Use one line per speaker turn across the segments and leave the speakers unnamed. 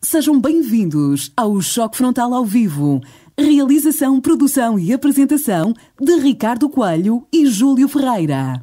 Sejam bem-vindos ao Choque Frontal ao Vivo. Realização, produção e apresentação de Ricardo Coelho e Júlio Ferreira.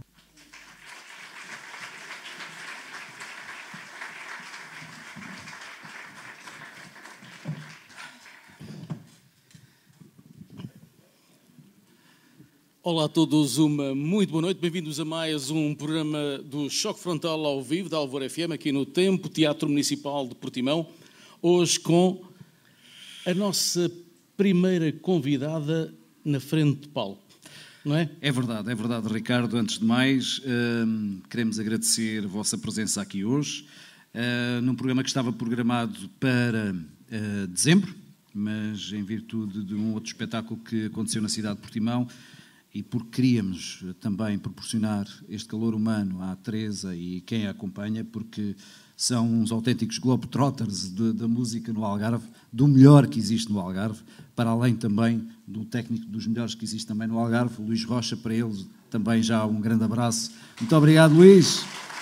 Olá a todos, uma muito boa noite, bem-vindos a mais um programa do Choque Frontal ao Vivo da Alvor FM, aqui no Tempo, Teatro Municipal de Portimão, hoje com a nossa primeira convidada na frente de palco, não é?
É verdade, Ricardo. Antes de mais, queremos agradecer a vossa presença aqui hoje, num programa que estava programado para dezembro, mas em virtude de um outro espetáculo que aconteceu na cidade de Portimão, e porque queríamos também proporcionar este calor humano à Teresa e quem a acompanha, porque são uns autênticos globetrotters da música no Algarve, do melhor que existe no Algarve, para além também do técnico dos melhores que existe também no Algarve, o Luís Rocha, para ele também já um grande abraço. Muito obrigado, Luís.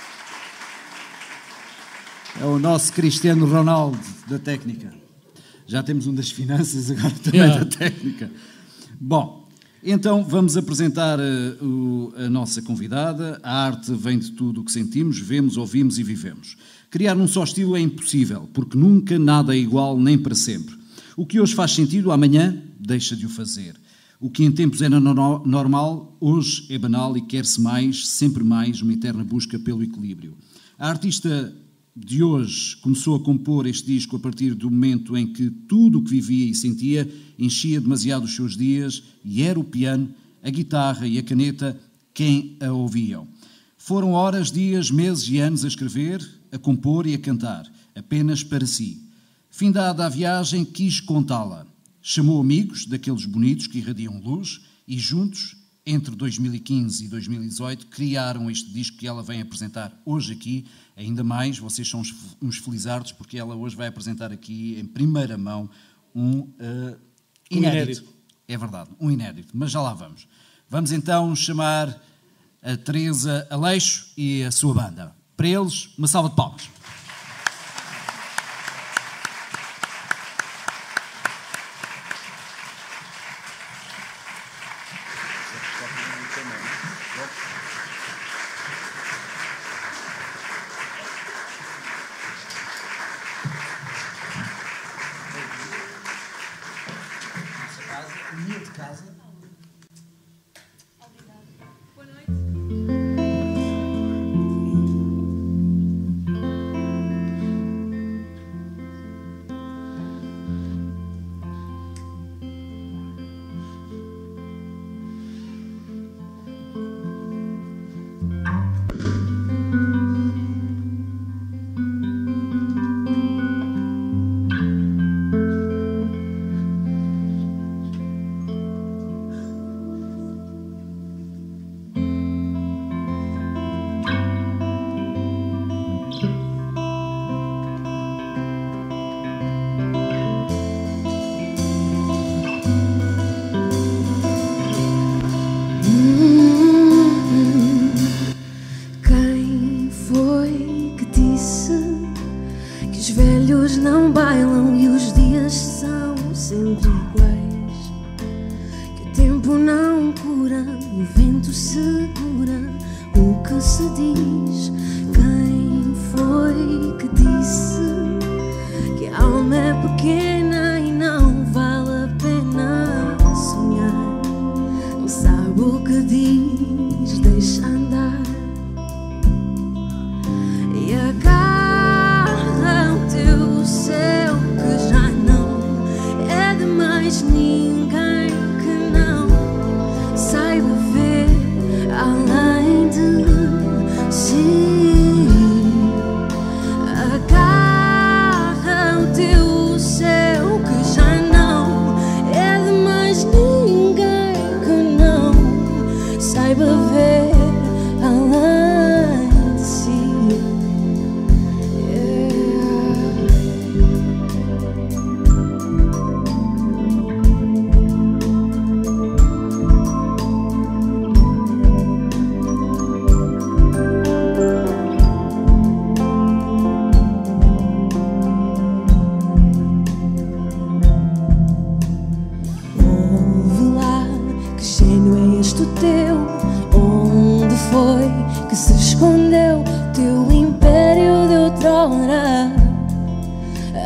É o nosso Cristiano Ronaldo da técnica. Já temos um das finanças, agora também da técnica. Bom, então vamos apresentar a nossa convidada. A arte vem de tudo o que sentimos, vemos, ouvimos e vivemos. Criar num só estilo é impossível, porque nunca nada é igual nem para sempre. O que hoje faz sentido, amanhã deixa de o fazer. O que em tempos era normal, hoje é banal e quer-se mais, sempre mais, uma eterna busca pelo equilíbrio. A artista de hoje começou a compor este disco a partir do momento em que tudo o que vivia e sentia enchia demasiado os seus dias e era o piano, a guitarra e a caneta quem a ouviam. Foram horas, dias, meses e anos a escrever, a compor e a cantar, apenas para si. Findada a viagem, quis contá-la. Chamou amigos, daqueles bonitos que irradiam luz, e juntos, entre 2015 e 2018, criaram este disco que ela vem apresentar hoje aqui. Ainda mais, vocês são uns felizardos, porque ela hoje vai apresentar aqui, em primeira mão, um inédito. É verdade, um inédito, mas já lá vamos. Vamos então chamar a Teresa Aleixo e a sua banda. Para eles, uma salva de palmas.
Agarra o teu céu.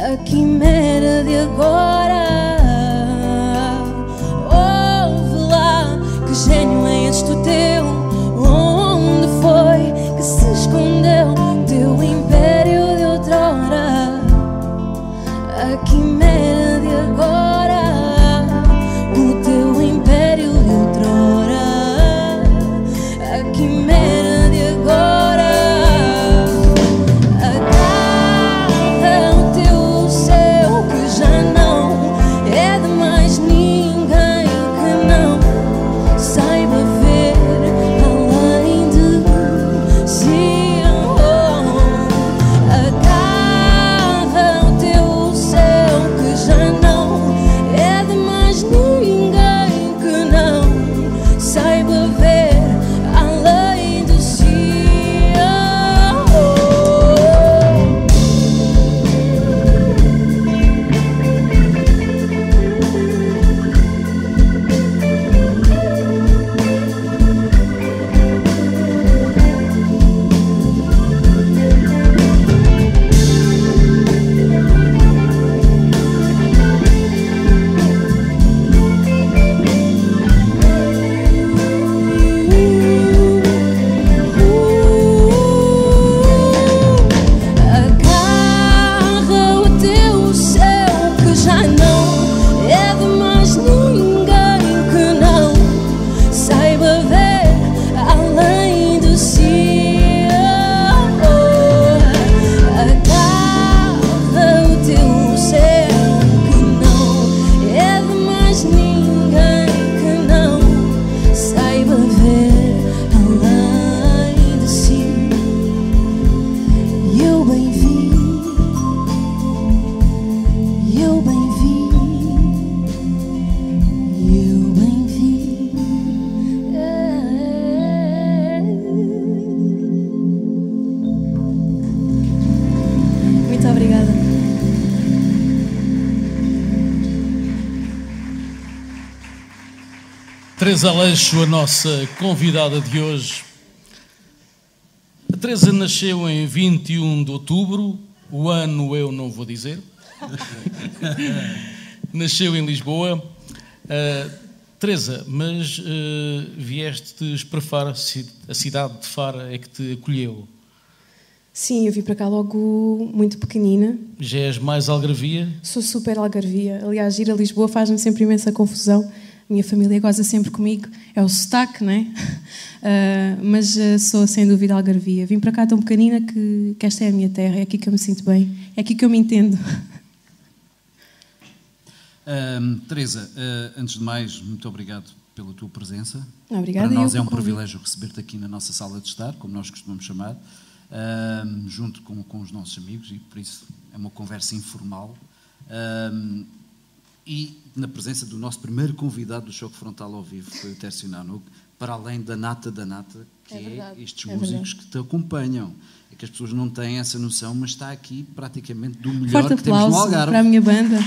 a quimera de agora. Ouve lá, que gênio é este o teu? Onde foi que se escondeu teu império de outrora? A quimera de agora, o teu império de outrora. A quimera de agora. Agarra o teu céu, que já não é de mais ninguém que não saiba ver além de si. Agarra o teu céu, que já não é de mais ninguém que não saiba ver além de si. Agarra o teu céu, que já não é de mais ninguém que não saiba ver além de si. Agarra o teu céu, que não é de mais ninguém que não saiba ver além de si. E eu bem vi, eu bem vi, eu bem vi. Muito obrigada.
Teresa Aleixo, a nossa convidada de hoje. A Teresa nasceu em 21 de outubro, o ano eu não vou dizer. Nasceu em Lisboa. Teresa, mas viestes para Faro, a cidade de Faro é que te acolheu.
Sim, eu vim para cá logo muito pequenina.
Já és mais algarvia?
Sou super algarvia. Aliás, ir a Lisboa faz-me sempre imensa confusão. A minha família goza sempre comigo. É o sotaque, não é? Mas sou sem dúvida algarvia. Vim para cá tão pequenina que esta é a minha terra. É aqui que eu me sinto bem. É aqui que eu me entendo.
Teresa, antes de mais, muito obrigado pela tua presença.
Obrigada.
Para nós é um privilégio receber-te aqui na nossa sala de estar, como nós costumamos chamar, junto com os nossos amigos, e por isso é uma conversa informal. E na presença do nosso primeiro convidado do Choque Frontal ao vivo, foi o Tércio Nanuque, para além da nata, que é estes músicos que te acompanham. É que as pessoas não têm essa noção, mas está aqui praticamente do melhor
Forte
que temos no
aplauso
Algarve.
para a minha banda.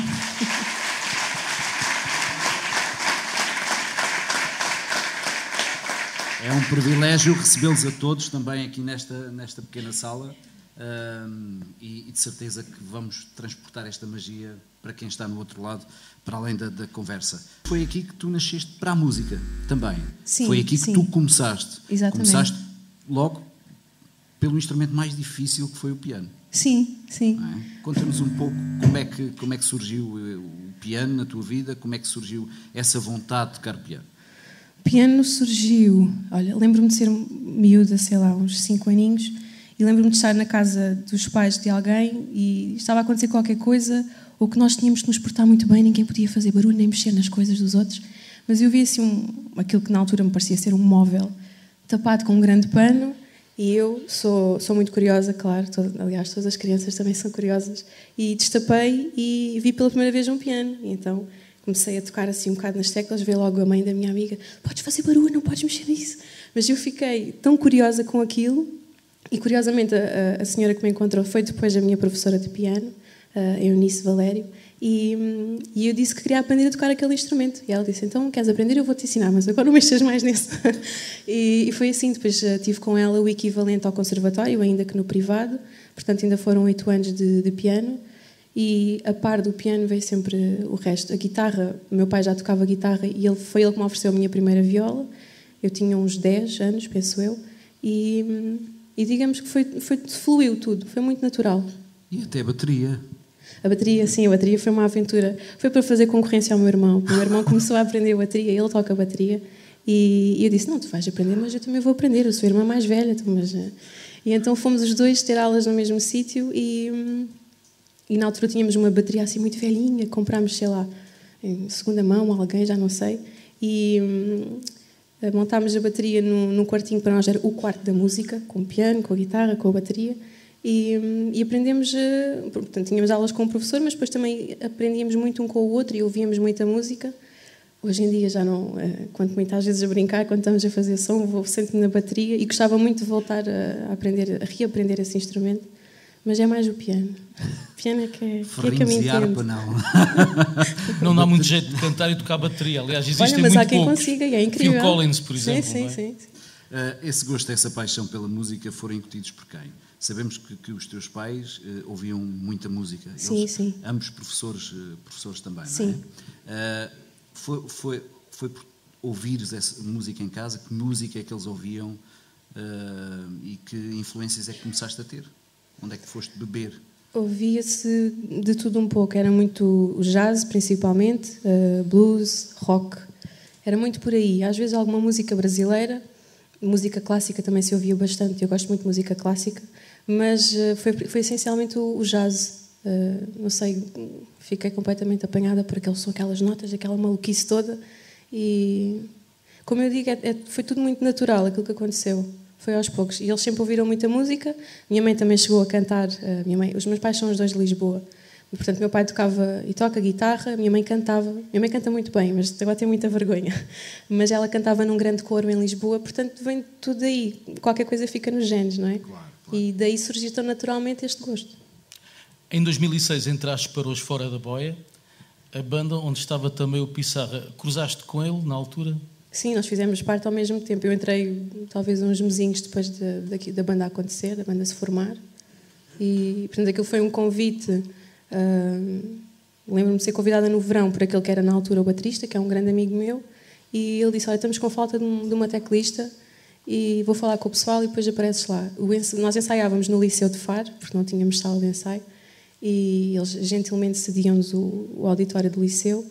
É um privilégio recebê-los a todos também aqui nesta pequena sala, e de certeza que vamos transportar esta magia para quem está no outro lado, para além da conversa. Foi aqui que tu nasceste para a música também.
Sim,
foi aqui
sim.
que tu começaste.
Exatamente.
Começaste logo pelo instrumento mais difícil, que foi o piano.
Sim, sim.
Não é? Conta-nos um pouco como é que surgiu o piano na tua vida, como é que surgiu essa vontade de tocar piano.
O piano surgiu... Olha, lembro-me de ser miúda, sei lá, uns 5 aninhos, e lembro-me de estar na casa dos pais de alguém e estava a acontecer qualquer coisa, ou que nós tínhamos de nos portar muito bem, ninguém podia fazer barulho nem mexer nas coisas dos outros, mas eu vi assim aquilo que na altura me parecia ser um móvel tapado com um grande pano, e eu sou muito curiosa, claro, aliás, todas as crianças também são curiosas, e destapei e vi pela primeira vez um piano, e então comecei a tocar assim um bocado nas teclas, veio logo a mãe da minha amiga, podes fazer barulho, não podes mexer nisso. Mas eu fiquei tão curiosa com aquilo, e curiosamente a senhora que me encontrou foi depois a minha professora de piano, a Eunice Valério, e eu disse que queria aprender a tocar aquele instrumento. E ela disse, então queres aprender? Eu vou-te ensinar, mas agora não mexas mais nesse. E foi assim, depois tive com ela o equivalente ao conservatório, ainda que no privado, portanto ainda foram 8 anos de piano. e a par do piano veio sempre o resto. A guitarra, o meu pai já tocava guitarra e foi ele que me ofereceu a minha primeira viola. Eu tinha uns 10 anos, penso eu, e digamos que fluiu tudo, foi muito natural.
E até a bateria.
A bateria, sim, a bateria foi uma aventura. Foi para fazer concorrência ao meu irmão. O meu irmão começou a aprender a bateria, ele toca a bateria, e eu disse, não, tu vais aprender, mas eu também vou aprender, eu sou a irmã mais velha. E então fomos os dois ter aulas no mesmo sítio e na altura tínhamos uma bateria assim muito velhinha, comprámos, sei lá, em segunda mão, alguém, já não sei, e montámos a bateria num quartinho, para nós era o quarto da música, com o piano, com a guitarra, com a bateria, e aprendemos, portanto, tínhamos aulas com o professor, mas depois também aprendíamos muito um com o outro e ouvíamos muita música. Hoje em dia já não, quanto muitas vezes a brincar, quando estamos a fazer som, vou sempre na bateria e gostava muito de voltar a reaprender esse instrumento, mas é mais o piano. O piano é que é me
harpa, não.
Não dá muito jeito de cantar e tocar bateria. Aliás, existem
mas
muito
há quem
poucos.
consiga e é incrível.
Phil Collins, por exemplo.
Sim.
Esse gosto, essa paixão pela música foram incutidos por quem? Sabemos que os teus pais ouviam muita música. Eles,
sim.
Ambos professores também,
sim.
Não é? Foi por ouvires essa música em casa? Que música é que eles ouviam e que influências é que começaste a ter? Onde é que foste beber?
Ouvia-se de tudo um pouco. Era muito o jazz, principalmente, blues, rock. Era muito por aí. Às vezes alguma música brasileira, música clássica também se ouvia bastante. Eu gosto muito de música clássica, mas foi essencialmente o jazz. Não sei, fiquei completamente apanhada por aquelas notas, aquela maluquice toda. E, como eu digo, foi tudo muito natural aquilo que aconteceu. Foi aos poucos. E eles sempre ouviram muita música. Minha mãe também chegou a cantar. Os meus pais são os dois de Lisboa. E, portanto, meu pai tocava e toca guitarra. Minha mãe cantava. Minha mãe canta muito bem, mas agora tem muita vergonha. Mas ela cantava num grande coro em Lisboa. Portanto, vem tudo daí. Qualquer coisa fica nos genes, não é?
Claro.
E daí surgiu tão naturalmente este gosto.
Em 2006 entraste para os Fora da Boia, a banda onde estava também o Pissarra. Cruzaste com ele na altura?
Sim, nós fizemos parte ao mesmo tempo. Eu entrei talvez uns mesinhos depois da banda acontecer, da banda se formar. E, portanto, aquilo foi um convite. Lembro-me de ser convidada no verão por aquele que era na altura o baterista, que é um grande amigo meu. E ele disse, olha, estamos com falta de uma teclista e vou falar com o pessoal e depois apareces lá. Nós ensaiávamos no Liceu de Faro, porque não tínhamos sala de ensaio. E eles gentilmente cediam-nos o auditório do Liceu.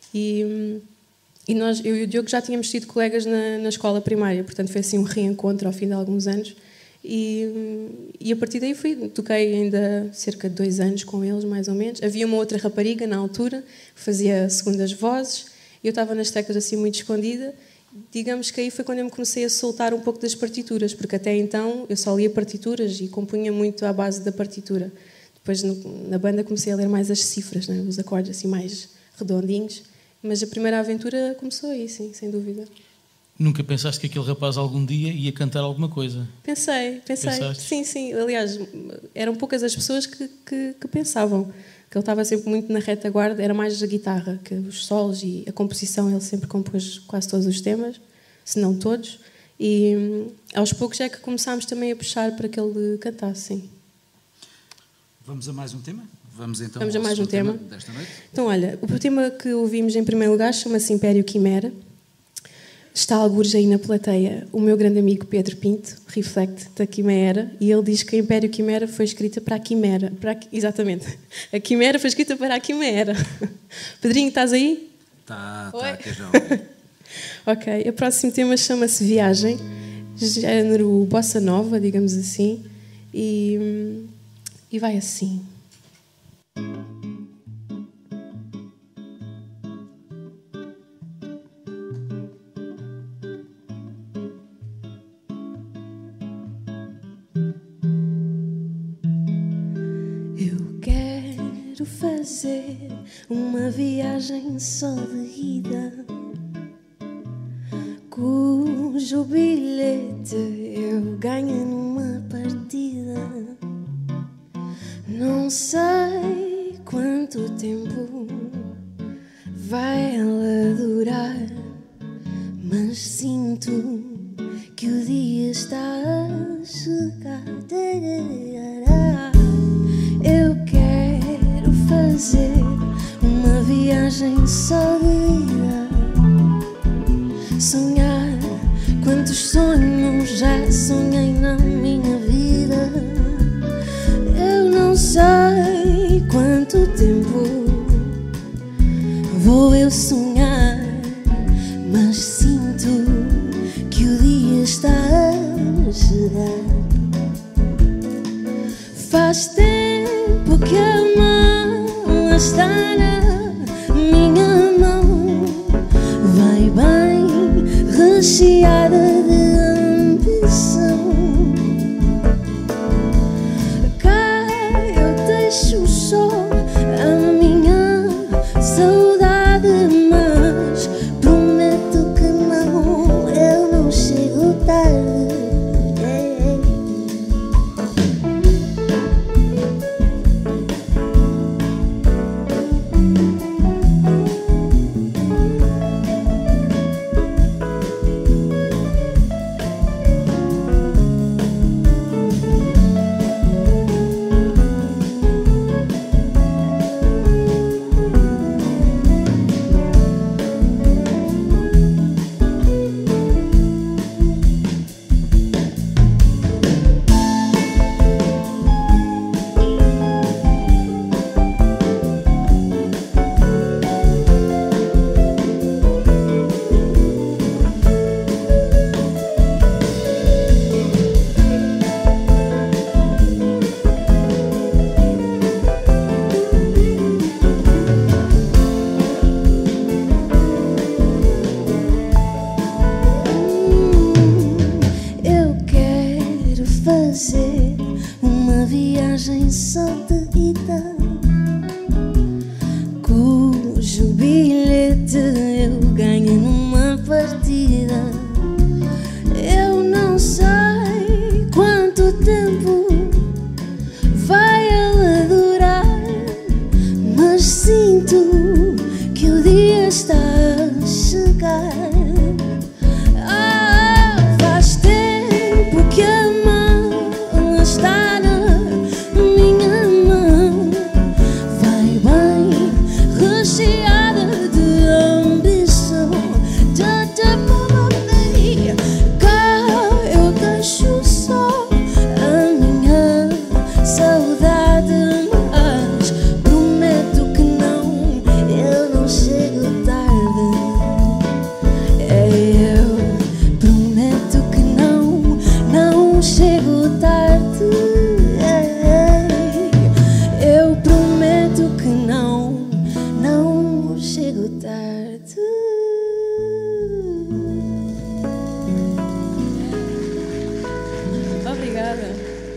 E eu e o Diogo já tínhamos sido colegas na escola primária, portanto foi assim um reencontro ao fim de alguns anos. E a partir daí toquei ainda cerca de 2 anos com eles, mais ou menos. Havia uma outra rapariga na altura que fazia segundas vozes. Eu estava nas teclas assim muito escondida. Digamos que aí foi quando eu me comecei a soltar um pouco das partituras, porque até então eu só lia partituras e compunha muito à base da partitura. Depois na banda comecei a ler mais as cifras, né? Os acordes assim mais redondinhos. Mas a primeira aventura começou aí, sim, sem dúvida.
Nunca pensaste que aquele rapaz algum dia ia cantar alguma coisa?
Pensei.
Pensaste?
Sim. Aliás, eram poucas as pessoas que pensavam. Que ele estava sempre muito na retaguarda, era mais a guitarra, que os solos e a composição, ele sempre compôs quase todos os temas, se não todos. E aos poucos é que começámos também a puxar para que ele cantasse, sim.
Vamos a mais um tema? Vamos
a mais um tema
desta noite.
Então, olha, o tema que ouvimos em primeiro lugar chama-se Império Quimera. Está algures aí na plateia o meu grande amigo Pedro Pinto, Reflect, da Quimera, e ele diz que a Império Quimera foi escrita para a Quimera. Exatamente. A Quimera foi escrita para a Quimera. Pedrinho, estás aí?
Tá, que já.
Ok, o próximo tema chama-se Viagem, género bossa nova, digamos assim, e vai assim. Eu quero fazer uma viagem só de ida, cujo bilhete eu ganho numa partida. Não sei quanto tempo vai ela durar, mas sinto que o dia está a chegar. Eu quero fazer
fazer uma viagem só de ida. Sonhar quantos sonhos já sonhei na minha vida. Eu não sei quanto tempo vou eu sonhar, mas sinto que o dia está a chegar. Faz tempo que a mão está na minha mão, vai bem recheada de ambição. Cá eu deixo só a minha saudade, mas prometo que não, eu não chego tarde. Fazer uma viagem só de ida, cujo bilhete eu ganho numa partida. Eu não sei quanto tempo vai ela durar, mas sinto que o dia está a chegar. Faz tempo que a está na minha mão, vai bem recheada de ambição. Cá eu deixo só a minha saudade, mas prometo que não, eu não chego tarde. Eu prometo que não chego tarde. Eu prometo que não chego tarde.
Obrigada.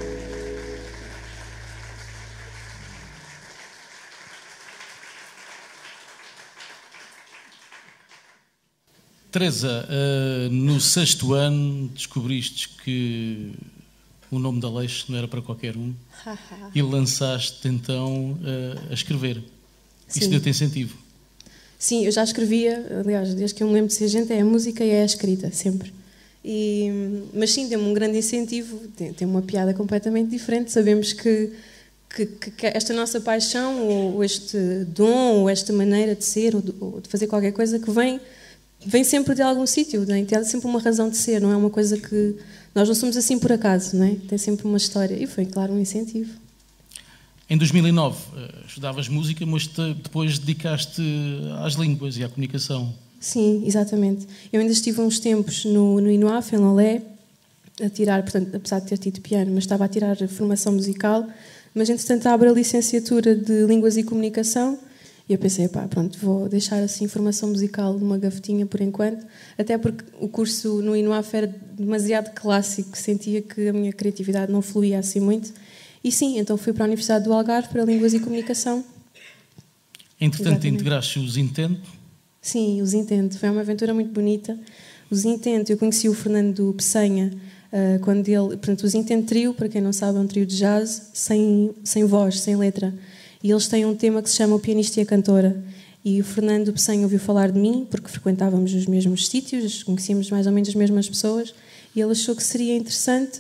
Teresa, no 6º ano descobriste que o nome da Aleixo não era para qualquer um e lançaste então a escrever. Isso deu-te incentivo?
Sim, eu já escrevia, aliás, desde que eu me lembro de ser gente, é a música e é a escrita, sempre. Mas sim, deu-me um grande incentivo, tem uma piada completamente diferente. Sabemos que esta nossa paixão, ou este dom, ou esta maneira de ser, ou de fazer qualquer coisa, que vem sempre de algum sítio, né? Tem sempre uma razão de ser, não é uma coisa que... Nós não somos assim por acaso, não é? Tem sempre uma história. E foi, claro, um incentivo.
Em 2009, estudavas música, mas depois dedicaste às línguas e à comunicação.
Sim, exatamente. Eu ainda estive uns tempos no INUAF, em Lolé, a tirar, portanto, apesar de ter tido piano, mas estava a tirar a formação musical, mas, entretanto, abre a licenciatura de Línguas e Comunicação. E eu pensei, pronto, vou deixar assim formação musical numa gavetinha por enquanto, até porque o curso no INUAF era demasiado clássico, sentia que a minha criatividade não fluía assim muito. E sim, então fui para a Universidade do Algarve, para Línguas e Comunicação.
Entretanto, integraste os Intento?
Sim, os Intento. Foi uma aventura muito bonita. Os Intento, eu conheci o Fernando Peçanha, quando ele... Portanto, os Intento Trio, para quem não sabe, é um trio de jazz, sem voz, sem letra. E eles têm um tema que se chama O Pianista e a Cantora. E o Fernando Peçanha ouviu falar de mim, porque frequentávamos os mesmos sítios, conhecíamos mais ou menos as mesmas pessoas, e ele achou que seria interessante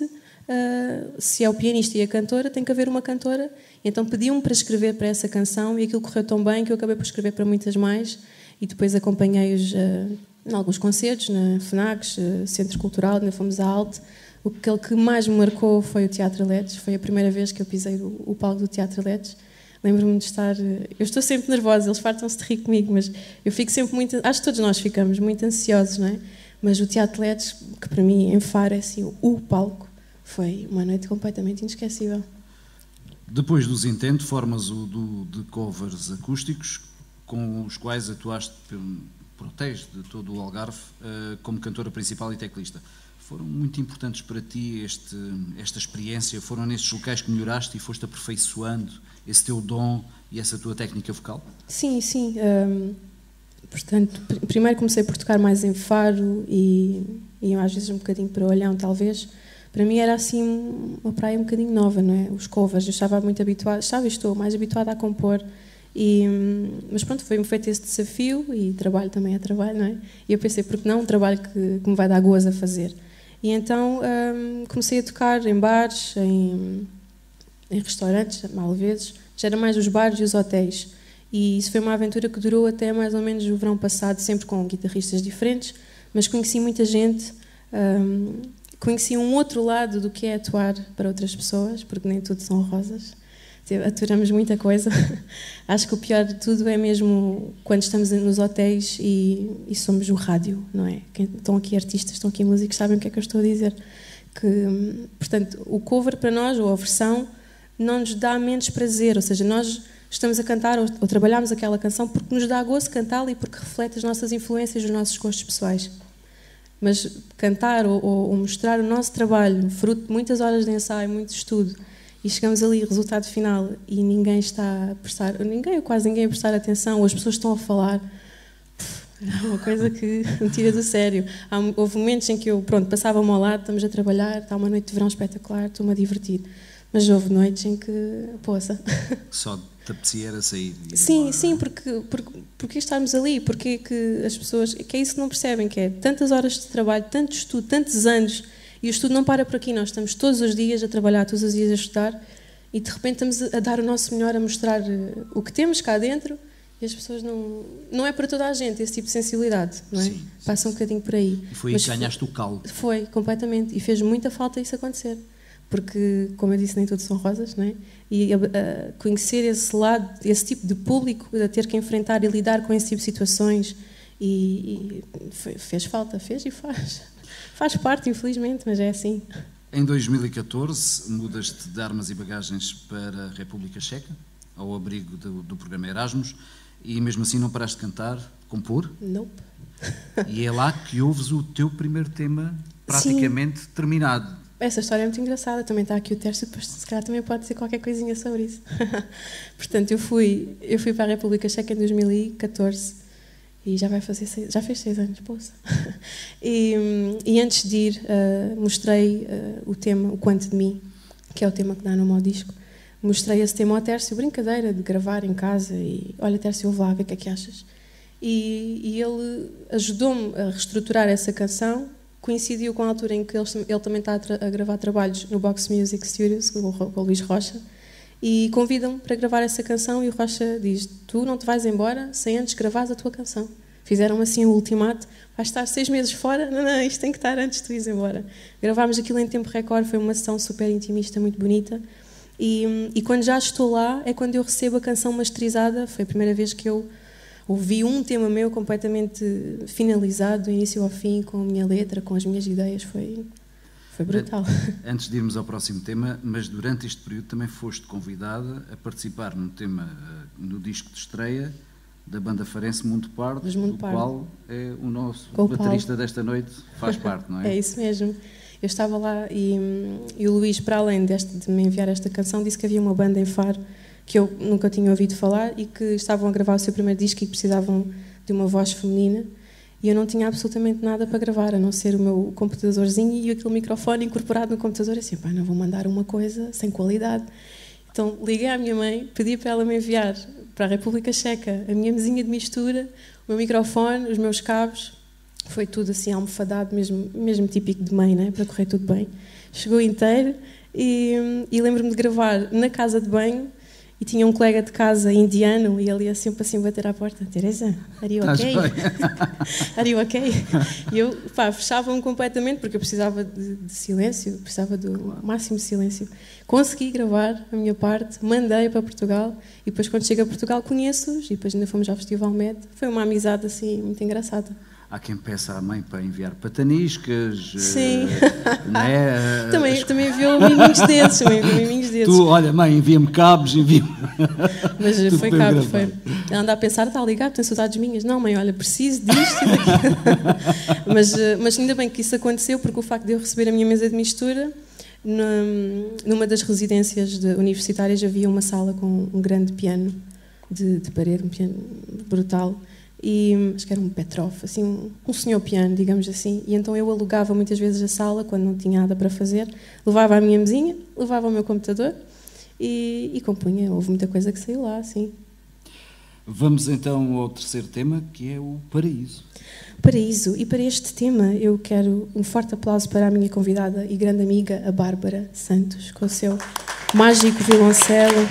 se é o pianista e a cantora, tem que haver uma cantora. Então pediam-me para escrever para essa canção e aquilo correu tão bem que eu acabei por escrever para muitas mais e depois acompanhei-os em alguns concertos, na FNACs, Centro Cultural, ainda fomos à Alte. Aquele que mais me marcou foi o Teatro Aletes. Foi a primeira vez que eu pisei o palco do Teatro Aletes. Lembro-me de estar... Eu estou sempre nervosa, eles fartam-se de rir comigo, mas eu fico sempre muito... Acho que todos nós ficamos muito ansiosos, não é? Mas o Teatro Aletes, que para mim, em Faro, é assim, o palco, foi uma noite completamente inesquecível.
Depois dos Intento, formas o duo de covers acústicos, com os quais atuaste por hotéis de todo o Algarve, como cantora principal e teclista. Foram muito importantes para ti esta experiência? Foram nestes locais que melhoraste e foste aperfeiçoando esse teu dom e essa tua técnica vocal?
Sim, sim. Portanto, primeiro comecei por tocar mais em Faro e às vezes um bocadinho para Olhão, talvez. Para mim era assim uma praia um bocadinho nova, não é? Os covers, eu estava muito habituada, estou mais habituada a compor. Mas pronto, foi-me feito esse desafio e trabalho também é trabalho, não é? E eu pensei, porque não um trabalho que me vai dar gozo a fazer? E então comecei a tocar em bares, em restaurantes, mal vezes. Já era mais os bares e os hotéis. E isso foi uma aventura que durou até mais ou menos o verão passado, sempre com guitarristas diferentes, mas conheci muita gente, conheci um outro lado do que é atuar para outras pessoas, porque nem tudo são rosas. Aturamos muita coisa. Acho que o pior de tudo é mesmo quando estamos nos hotéis e somos o rádio, não é? Estão aqui artistas, estão aqui músicos, sabem o que é que eu estou a dizer. Portanto, o cover para nós, ou a versão, não nos dá menos prazer, ou seja, nós estamos a cantar ou trabalhamos aquela canção porque nos dá gozo cantá-la e porque reflete as nossas influências e os nossos gostos pessoais. Mas cantar ou mostrar o nosso trabalho, fruto de muitas horas de ensaio, muito estudo, e chegamos ali, resultado final, e ninguém está a prestar, ou quase ninguém a prestar atenção, ou as pessoas estão a falar, é uma coisa que me tira do sério. Houve momentos em que eu, passava-me ao lado, estamos a trabalhar, está uma noite de verão espetacular, estou-me a divertir. Mas houve noites em que, poça.
Só te apetecia era sair?
Sim, sim, porque estarmos ali, porque que as pessoas, que é isso que não percebem, que é tantas horas de trabalho, tanto estudo, tantos anos, e o estudo não para por aqui, nós estamos todos os dias a trabalhar, todos os dias a estudar, e de repente estamos a dar o nosso melhor, a mostrar o que temos cá dentro, e as pessoas não é para toda a gente esse tipo de sensibilidade, não é? Sim, passa um bocadinho por aí.
E foi aí que ganhaste o calo.
Foi, completamente, e fez muita falta isso acontecer. Porque, como eu disse, nem tudo são rosas, não é? E conhecer esse lado, esse tipo de público, a ter que enfrentar e lidar com esse tipo de situações, fez falta, fez e faz. Faz parte, infelizmente, mas é assim.
Em 2014, mudas-te de armas e bagagens para a República Checa, ao abrigo do programa Erasmus, e mesmo assim não paraste de cantar, compor?
Nope.
E é lá que ouves o teu primeiro tema praticamente terminado.
Essa história é muito engraçada, também está aqui o Tércio, depois se calhar também pode dizer qualquer coisinha sobre isso. Portanto, eu fui para a República Checa em 2014 e já fez 6 anos, poça. E antes de ir, mostrei o tema, o Quanto de Mim, que é o tema que dá no meu disco. Mostrei esse tema ao Tércio, brincadeira de gravar em casa e olha Tércio, ouve lá, vê o que é que achas. E ele ajudou-me a reestruturar essa canção. Coincidiu com a altura em que ele também está a gravar trabalhos no Box Music Studios, com o Luís Rocha, e convidam-me para gravar essa canção e o Rocha diz, tu não te vais embora sem antes gravares a tua canção. Fizeram assim o ultimato, vais estar 6 meses fora? Não, isto tem que estar antes de tu ires embora. Gravámos aquilo em tempo recorde, foi uma sessão super intimista, muito bonita, e quando já estou lá é quando eu recebo a canção masterizada, foi a primeira vez que eu ouvi um tema meu completamente finalizado, do início ao fim, com a minha letra, com as minhas ideias, foi brutal.
Antes de irmos ao próximo tema, mas durante este período também foste convidada a participar no disco de estreia da banda farense Mundo Pardo, do qual é o nosso baterista desta noite, faz parte, não é?
É isso mesmo. Eu estava lá e o Luís, para além de me enviar esta canção, disse que havia uma banda em Faro que eu nunca tinha ouvido falar e que estavam a gravar o seu primeiro disco e que precisavam de uma voz feminina e eu não tinha absolutamente nada para gravar, a não ser o meu computadorzinho e aquele microfone incorporado no computador, assim, pá, não vou mandar uma coisa sem qualidade. Então liguei à minha mãe, pedi para ela me enviar para a República Checa a minha mesinha de mistura, o meu microfone, os meus cabos Foi tudo assim almofadado, mesmo típico de mãe, né? Para correr tudo bem. Chegou inteiro e lembro-me de gravar na casa de banho e tinha um colega de casa indiano e ele ia sempre assim bater à porta. Teresa, are you okay? Are you okay? E eu fechava-me completamente porque eu precisava de silêncio, precisava do máximo de silêncio. Consegui gravar a minha parte, mandei para Portugal e depois quando chego a Portugal conheço-os e depois ainda fomos ao Festival Med. Foi uma amizade assim muito engraçada.
Há quem peça à mãe para enviar pataniscas.
Sim.
Né?
Também enviou miminhos desses.
Tu, olha, mãe, envia-me cabos, envia-me...
Mas foi cabos, foi. Ela anda a pensar, está a ligar, tem saudades minhas. Não, mãe, olha, preciso disto e daquilo. mas ainda bem que isso aconteceu, porque o facto de eu receber a minha mesa de mistura, numa das residências universitárias havia uma sala com um grande piano de parede, um piano brutal. E acho que era um Petrov, assim, um senhor piano, digamos assim. E então eu alugava muitas vezes a sala quando não tinha nada para fazer, levava a minha mesinha, levava o meu computador e compunha. Houve muita coisa que saiu lá, sim.
Vamos então ao terceiro tema, que é o paraíso.
Paraíso. E para este tema eu quero um forte aplauso para a minha convidada e grande amiga, a Bárbara Santos, com o seu mágico violoncelo.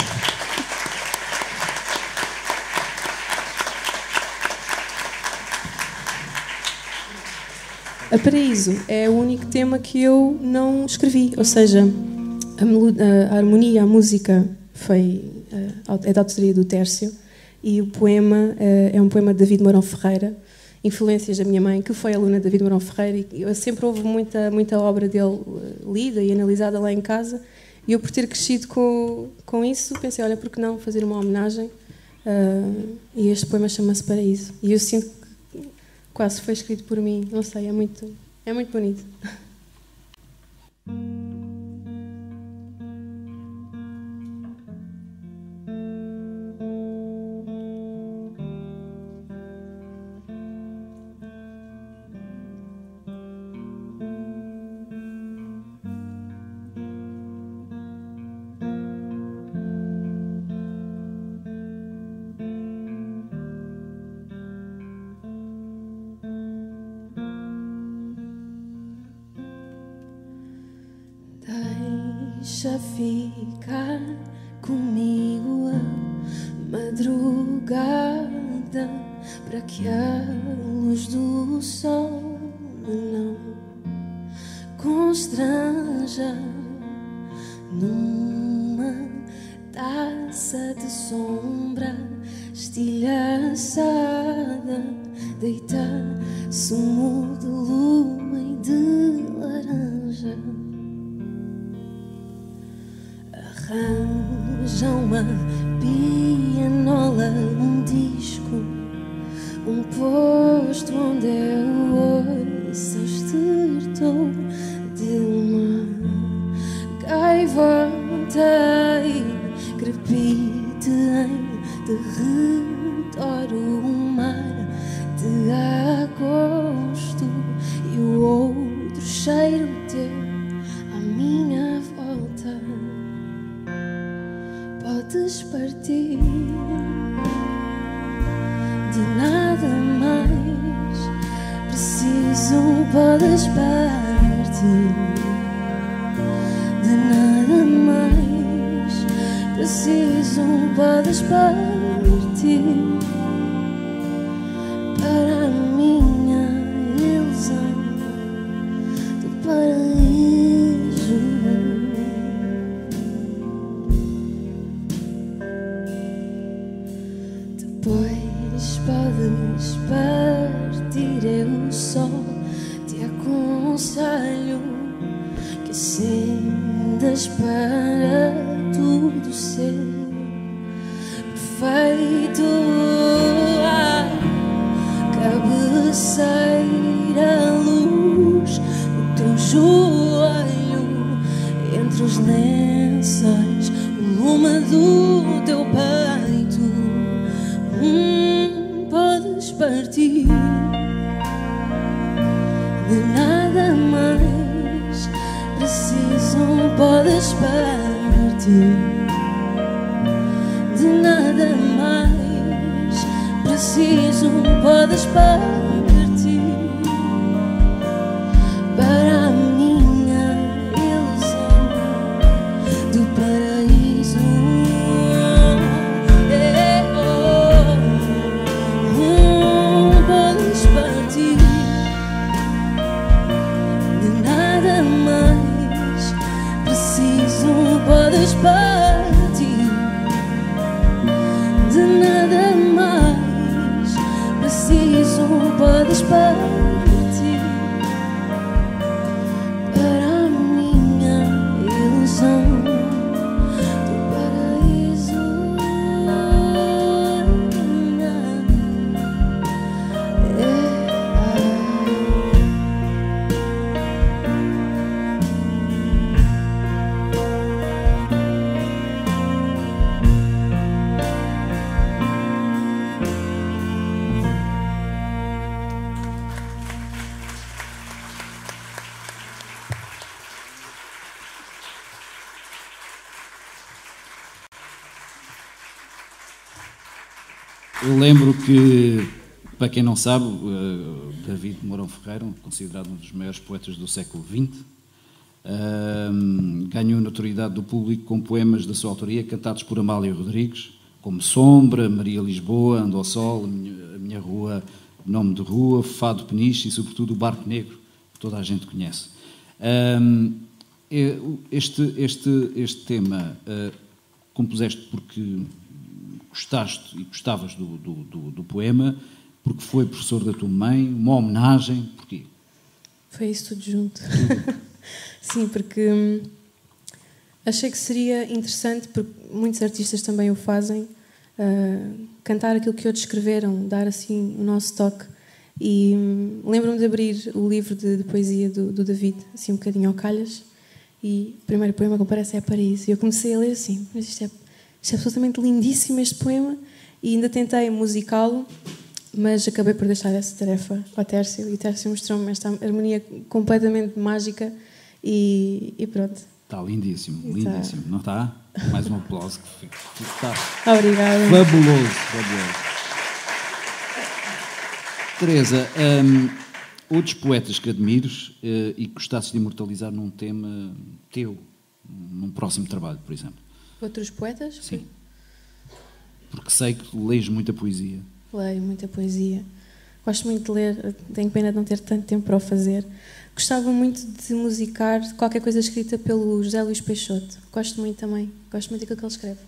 A Paraíso é o único tema que eu não escrevi, ou seja, a harmonia, a música é da autoria do Tércio e o poema é um poema de David Mourão Ferreira, influências da minha mãe, que foi aluna de David Mourão Ferreira, e eu sempre houve muita obra dele lida e analisada lá em casa, e eu por ter crescido com isso, pensei, olha, por que não fazer uma homenagem? E este poema chama-se Paraíso, e eu sinto que quase foi escrito por mim, não sei, é muito bonito. Deixa ficar comigo a madrugada para que a luz do sol não constranja numa taça de sombra estilhaçada, deita sumo de lume de laranja. Arranja uma pianola, um disco, um posto onde eu ouço o estertor de uma gaivota e crepite em derredor o mar de agosto e o outro cheiro teu à minha volta. Podes partir, de nada mais preciso. Podes partir, de nada mais preciso. Podes partir para a minha ilusão do paraíso. Depois podes partir, eu só te aconselho que acendas para tudo ser perfeito. A cabeceira, luz no teu joelho, entre os lençóis, o lume do teu peito. Podes partir, de nada mais preciso. Podes partir, de nada mais preciso. Podes partir
vais partir para a minha ilusão do paraíso.
Eu lembro que, para quem não sabe, David Mourão Ferreira, considerado um dos maiores poetas do século XX, ganhou notoriedade do público com poemas da sua autoria cantados por Amália Rodrigues, como Sombra, Maria Lisboa, Ando ao Sol, A Minha Rua, Nome de Rua, Fado Peniche e, sobretudo, O Barco Negro, que toda a gente conhece. Este tema compuseste porque gostaste e gostavas do poema, porque foi professor da tua mãe, uma homenagem, porquê?
Foi isso tudo junto. Sim, porque achei que seria interessante, porque muitos artistas também o fazem, cantar aquilo que outros escreveram, dar assim o nosso toque. E lembro-me de abrir o livro de poesia do David, assim um bocadinho ao calhas, e o primeiro poema que aparece é Paraíso. E eu comecei a ler assim, mas isto é absolutamente lindíssimo, este poema, e ainda tentei musicá-lo, mas acabei por deixar essa tarefa ao Tércio, e o Tércio mostrou-me esta harmonia completamente mágica, e pronto.
Está lindíssimo, lindíssimo, não está? Mais um aplauso. Está
Obrigada.
fabuloso, fabuloso. Teresa, outros poetas que admires e que gostasses de imortalizar num tema teu, num próximo trabalho, por exemplo?
Outros poetas?
Sim. Porque sei que lês muita poesia.
Leio muita poesia. Gosto muito de ler, tenho pena de não ter tanto tempo para o fazer. Gostava muito de musicar qualquer coisa escrita pelo José Luís Peixoto. Gosto muito também. Gosto muito daquilo que ele escreve.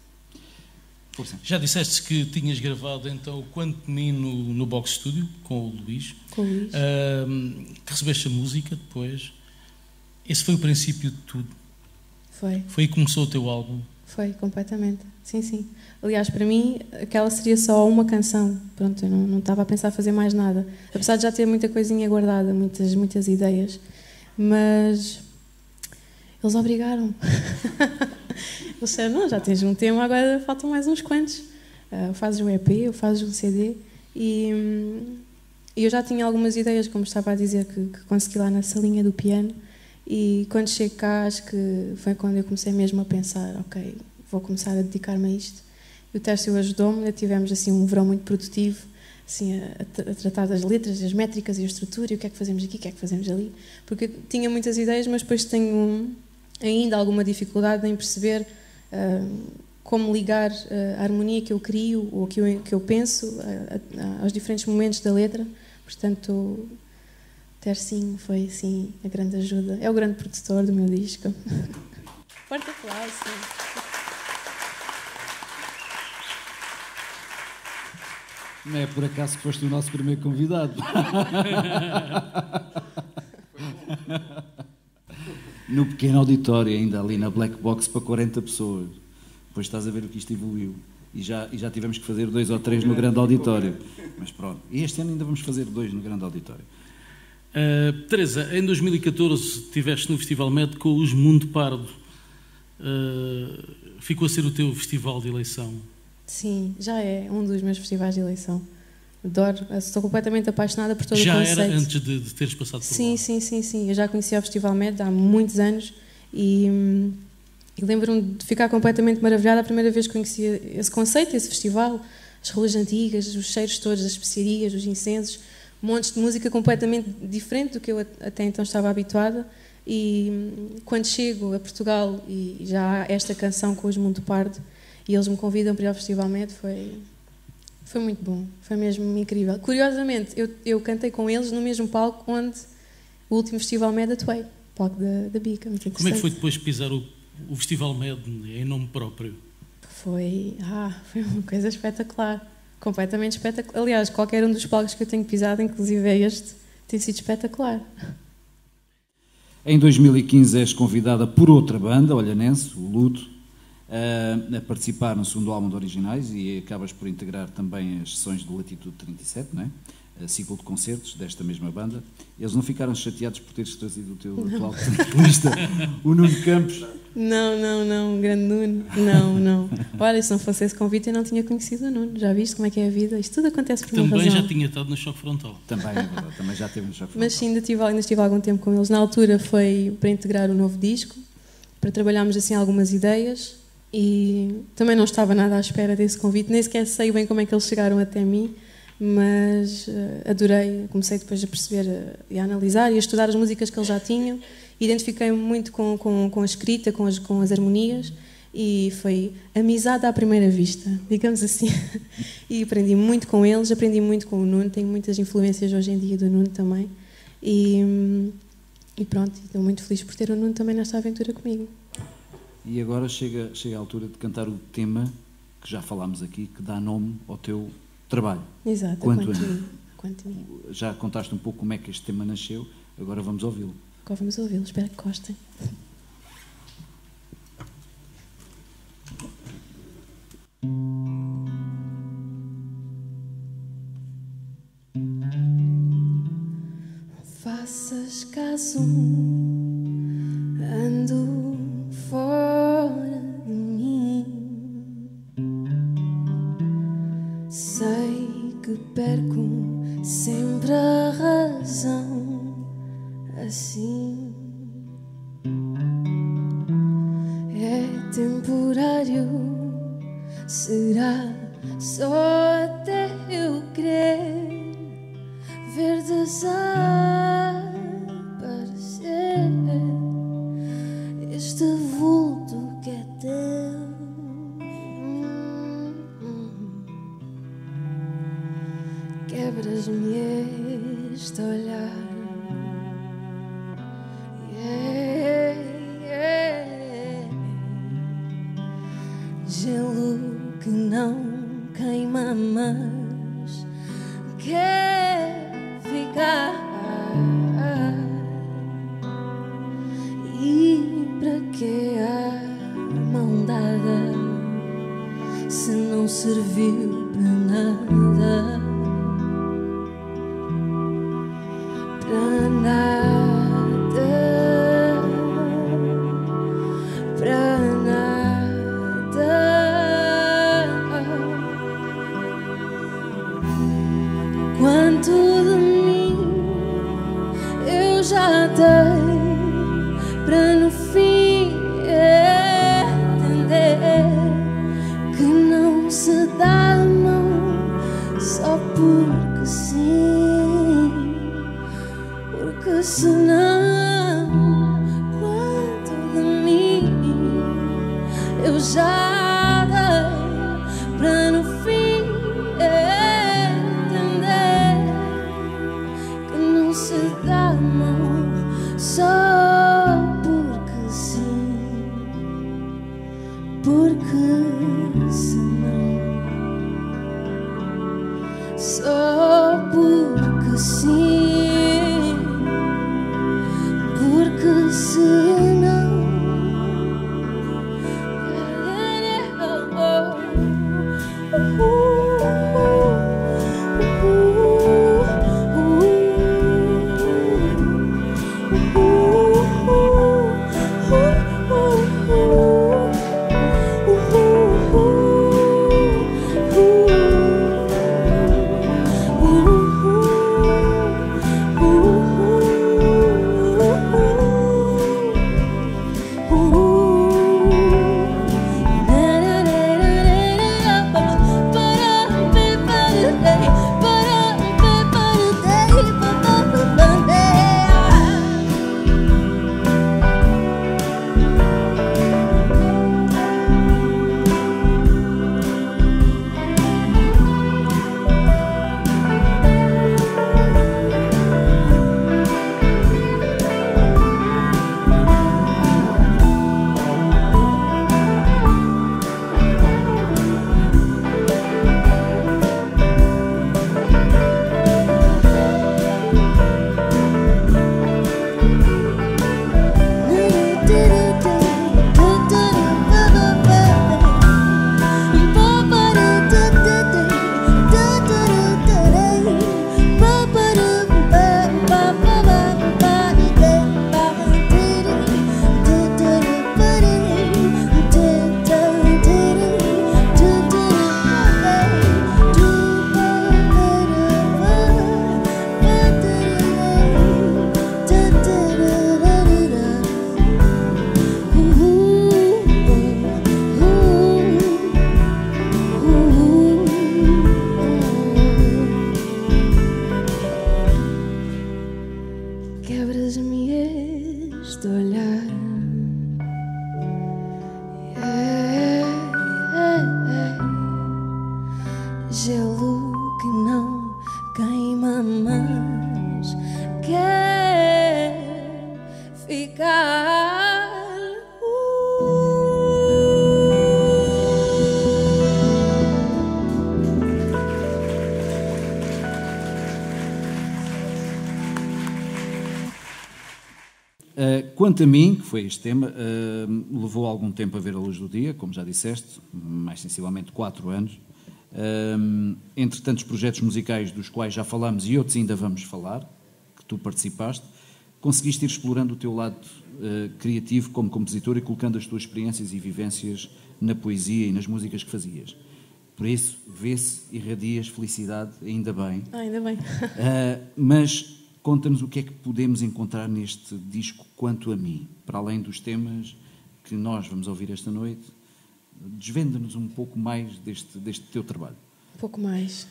Já disseste que tinhas gravado então o Quanto de Mim no Box Studio com o Luís.
Com o Luís.
Que recebeste a música depois. Esse foi o princípio de tudo.
Foi.
Foi aí que começou o teu álbum.
Foi, completamente. Sim, sim. Aliás, para mim, aquela seria só uma canção. Pronto, eu não estava a pensar fazer mais nada. Apesar de já ter muita coisinha guardada, muitas ideias. Mas eles obrigaram-me. Eles disseram, não, já tens um tema, agora faltam mais uns quantos. Fazes um EP, fazes um CD. E eu já tinha algumas ideias, como estava a dizer, que consegui lá na salinha do piano. E quando chego cá, acho que foi quando eu comecei mesmo a pensar, ok, vou começar a dedicar-me a isto. E o Tércio ajudou-me, tivemos assim um verão muito produtivo, assim, a tratar das letras, das métricas e a estrutura, e o que é que fazemos aqui, o que é que fazemos ali. Porque eu tinha muitas ideias, mas depois tenho ainda alguma dificuldade em perceber como ligar a harmonia que eu crio, ou que eu penso, aos diferentes momentos da letra. Portanto, Tercinho foi, sim, a grande ajuda. É o grande produtor do meu disco. Forte aplauso.
Não é por acaso que foste o nosso primeiro convidado. No pequeno auditório, ainda ali na Black Box, para 40 pessoas. Depois estás a ver o que isto evoluiu. E já tivemos que fazer 2 ou 3 no grande auditório. Mas pronto. E este ano ainda vamos fazer 2 no grande auditório.
Teresa, em 2014 estiveste no Festival Med com os Mundo Pardo. Ficou a ser o teu festival de eleição?
Sim, já é um dos meus festivais de eleição. Adoro, estou completamente apaixonada por todo o conceito.
Já era antes de teres passado por lá?
Sim. Eu já conhecia o Festival Med há muitos anos e lembro-me de ficar completamente maravilhada a primeira vez que conhecia esse conceito, esse festival, as ruas antigas, os cheiros todos, as especiarias, os incensos, montes de música completamente diferente do que eu até então estava habituada. E quando chego a Portugal e já há esta canção com os Mundo Pardo e eles me convidam para ir ao Festival Med, foi muito bom, foi mesmo incrível. Curiosamente, eu cantei com eles no mesmo palco onde o último Festival Med atuei, o palco da Bica.
Como é que foi depois pisar o Festival Med em nome próprio?
Foi uma coisa espetacular, Completamente espetacular. Aliás, qualquer um dos palcos que eu tenho pisado, inclusive este, tem sido espetacular.
Em 2015 és convidada por outra banda, olhanense, o Ludo, a participar no segundo álbum de originais e acabas por integrar também as sessões do Latitude 37, não é? Ciclo de concertos desta mesma banda. Eles não ficaram chateados por teres trazido o teu atual vocalista, o Nuno Campos?
Não, grande Nuno. Não. Olha, se não fosse esse convite eu não tinha conhecido o Nuno. Já viste como é que é a vida? Isto tudo acontece por uma razão.
Também já tinha estado no Choque Frontal.
Também, é verdade, também já teve no Choque Frontal.
Mas sim, ainda estive algum tempo com eles. Na altura foi para integrar o novo disco, para trabalharmos assim algumas ideias e também não estava nada à espera desse convite, nem sequer sei bem como é que eles chegaram até mim, mas adorei. Comecei depois a perceber e a analisar e a estudar as músicas que eles já tinham. Identifiquei-me muito com a escrita, com as harmonias e foi amizade à primeira vista, digamos assim. E aprendi muito com eles, aprendi muito com o Nuno, tenho muitas influências hoje em dia do Nuno também. E pronto, estou muito feliz por ter o Nuno também nesta aventura comigo.
E agora chega a altura de cantar o tema que já falámos aqui, que dá nome ao teu trabalho.
Exato,
Quanto
a mim.
Já contaste um pouco como é que este tema nasceu, agora vamos ouvi-lo.
Agora vamos ouvi-lo, espero que gostem. Faças caso, ando fora de mim. Sei que perco sempre a razão. Assim é temporário, será só até eu querer ver desaparecer este vulto que é teu. Quebras-me este olhar. Gelo que não queima, mas quer ficar. E para que a mão dada se não serviu para nada? Para nada. Quanto de mim eu já dei para no fim entender que não se dá a mão só porque sim, porque senão. Quanto de mim eu já dei para no fim se dá a mão só porque sim, porque senão. Só porque sim, porque senão.
que não queima, mas quer ficar.
Quanto a mim, que foi este tema, levou algum tempo a ver a luz do dia, como já disseste, mais sensivelmente 4 anos. Entre tantos projetos musicais dos quais já falamos e outros ainda vamos falar, que tu participaste, conseguiste ir explorando o teu lado criativo como compositor e colocando as tuas experiências e vivências na poesia e nas músicas que fazias. Por isso, vê-se, irradias felicidade, ainda bem.
Ainda bem.
Mas conta-nos o que é que podemos encontrar neste disco Quanto a Mim, para além dos temas que nós vamos ouvir esta noite. Desvenda-nos um pouco mais deste teu trabalho.
Um pouco mais.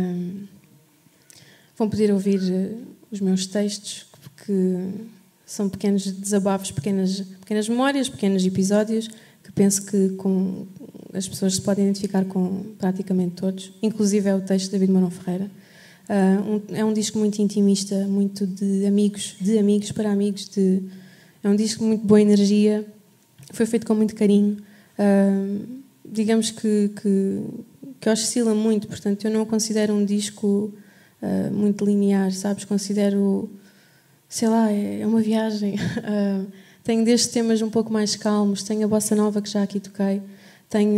Vão poder ouvir os meus textos, que são pequenos desabafos, pequenas memórias, pequenos episódios, que penso que as pessoas se podem identificar com praticamente todos, inclusive é o texto de David Mourão Ferreira. É um disco muito intimista, muito de amigos para amigos. É um disco de muito boa energia, foi feito com muito carinho. Digamos que oscila muito, portanto eu não o considero um disco muito linear, sabes? Considero, sei lá, é uma viagem. Tenho destes temas um pouco mais calmos, tenho a bossa nova que já aqui toquei, tenho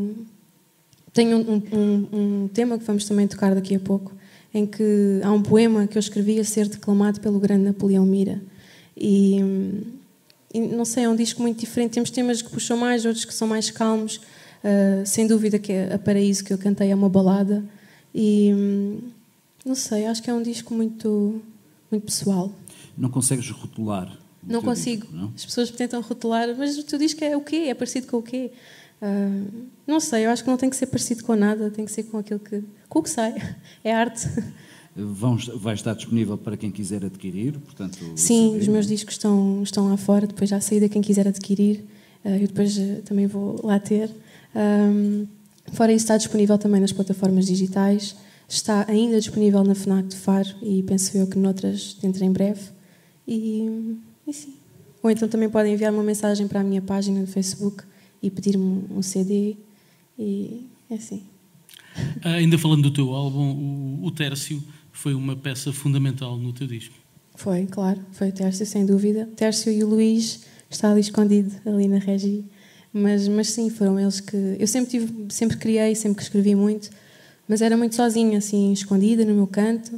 um tema que vamos também tocar daqui a pouco, em que há um poema que eu escrevi a ser declamado pelo grande Napoleão Mira. E não sei, é um disco muito diferente. Temos temas que puxam mais, outros que são mais calmos. Sem dúvida que a Paraíso, que eu cantei, é uma balada. E não sei, acho que é um disco muito, muito pessoal.
Não consegues rotular?
Não consigo.
Disco, não?
As pessoas tentam rotular, mas o teu disco é o quê? É parecido com o quê? Não sei, eu acho que não tem que ser parecido com nada, tem que ser com aquilo com o que sai. É arte.
Vai estar disponível para quem quiser adquirir, portanto...
Sim, os meus discos estão lá fora, depois já saída quem quiser adquirir, eu depois também vou lá ter. Fora isso, está disponível também nas plataformas digitais, está ainda disponível na FNAC de Faro e penso eu que noutras dentro em breve. E sim. Ou então também podem enviar uma mensagem para a minha página no Facebook e pedir-me um CD e é assim.
Ainda falando do teu álbum, o Tércio foi uma peça fundamental no teu disco.
Foi, claro, foi o Tércio, sem dúvida. O Tércio e o Luís, está ali escondido, ali na regi. Mas sim, foram eles que... Eu sempre criei, sempre que escrevi muito, mas era muito sozinha, assim, escondida no meu canto.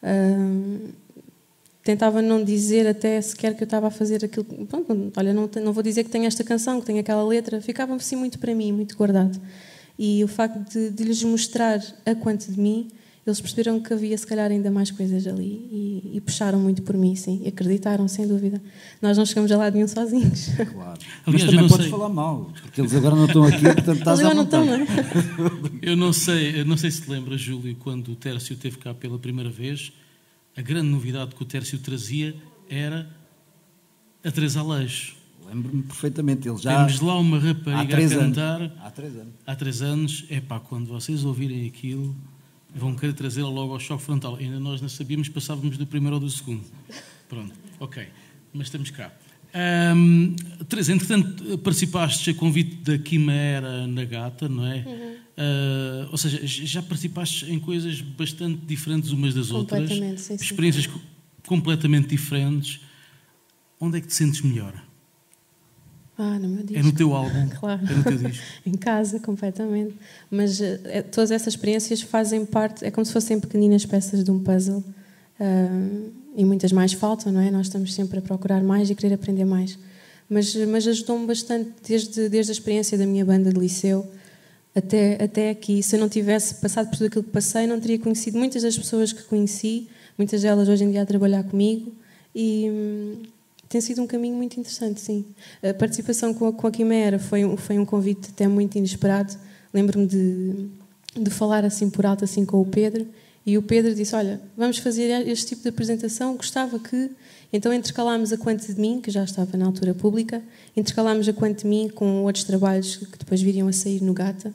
Tentava não dizer até sequer que eu estava a fazer aquilo... Pronto, olha, não vou dizer que tenho esta canção, que tenho aquela letra. Ficava assim muito para mim, muito guardado. E o facto de lhes mostrar a quanto de mim, eles perceberam que havia se calhar ainda mais coisas ali e puxaram muito por mim, sim, e acreditaram, sem dúvida. Nós não chegamos a lado nenhum sozinhos.
Claro.
Aliás,
mas também podes falar mal, porque eles agora não estão aqui, portanto estás à vontade.
Não estão, não é?
Eu não sei se te lembras, Júlio, quando o Tércio esteve cá pela primeira vez, a grande novidade que o Tércio trazia era a Teresa Aleixo.
Lembro-me perfeitamente. Ele já...
Temos lá uma rapariga a cantar.
Há 3 anos.
Há 3 anos. Epá, quando vocês ouvirem aquilo, vão querer trazê-la logo ao choque frontal. Ainda nós não sabíamos, passávamos do primeiro ou do segundo. Pronto, ok. Mas estamos cá. Teresa, entretanto, participaste a convite da Quimera na Gata, não é? Uhum. Ou seja, já participaste em coisas bastante diferentes umas das outras.
Sim,
experiências completamente diferentes. Onde é que te sentes melhor?
No meu disco.
É no teu álbum?
Claro.
É no teu disco?
Em casa, completamente. Mas todas essas experiências fazem parte, é como se fossem pequeninas peças de um puzzle. E muitas mais faltam, não é? Nós estamos sempre a procurar mais e querer aprender mais. Mas ajudou-me bastante desde a experiência da minha banda de liceu até aqui. Se eu não tivesse passado por tudo aquilo que passei, não teria conhecido muitas das pessoas que conheci, muitas delas hoje em dia a trabalhar comigo, e tem sido um caminho muito interessante, sim. A participação com a Quimera foi um convite até muito inesperado. Lembro-me de falar assim por alto assim com o Pedro, e o Pedro disse, olha, vamos fazer este tipo de apresentação, gostava que... Então intercalámos a Quanto de Mim, que já estava na altura pública, intercalámos a Quanto de Mim com outros trabalhos que depois viriam a sair no Gata.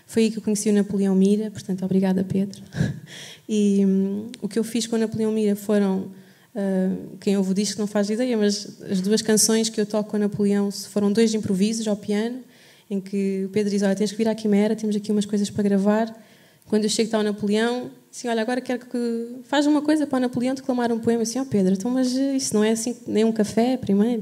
Foi aí que eu conheci o Napoleão Mira, portanto, obrigada, Pedro. E o que eu fiz com o Napoleão Mira foram, quem ouve o disco não faz ideia, mas as 2 canções que eu toco com o Napoleão foram 2 improvisos ao piano, em que o Pedro diz, olha, tens que vir à Quimera, temos aqui umas coisas para gravar. Quando eu chego está o Napoleão, assim, olha, agora quero que faz uma coisa para o Napoleão declamar um poema. Assim, Pedro, então, mas isso não é assim, nem um café primeiro?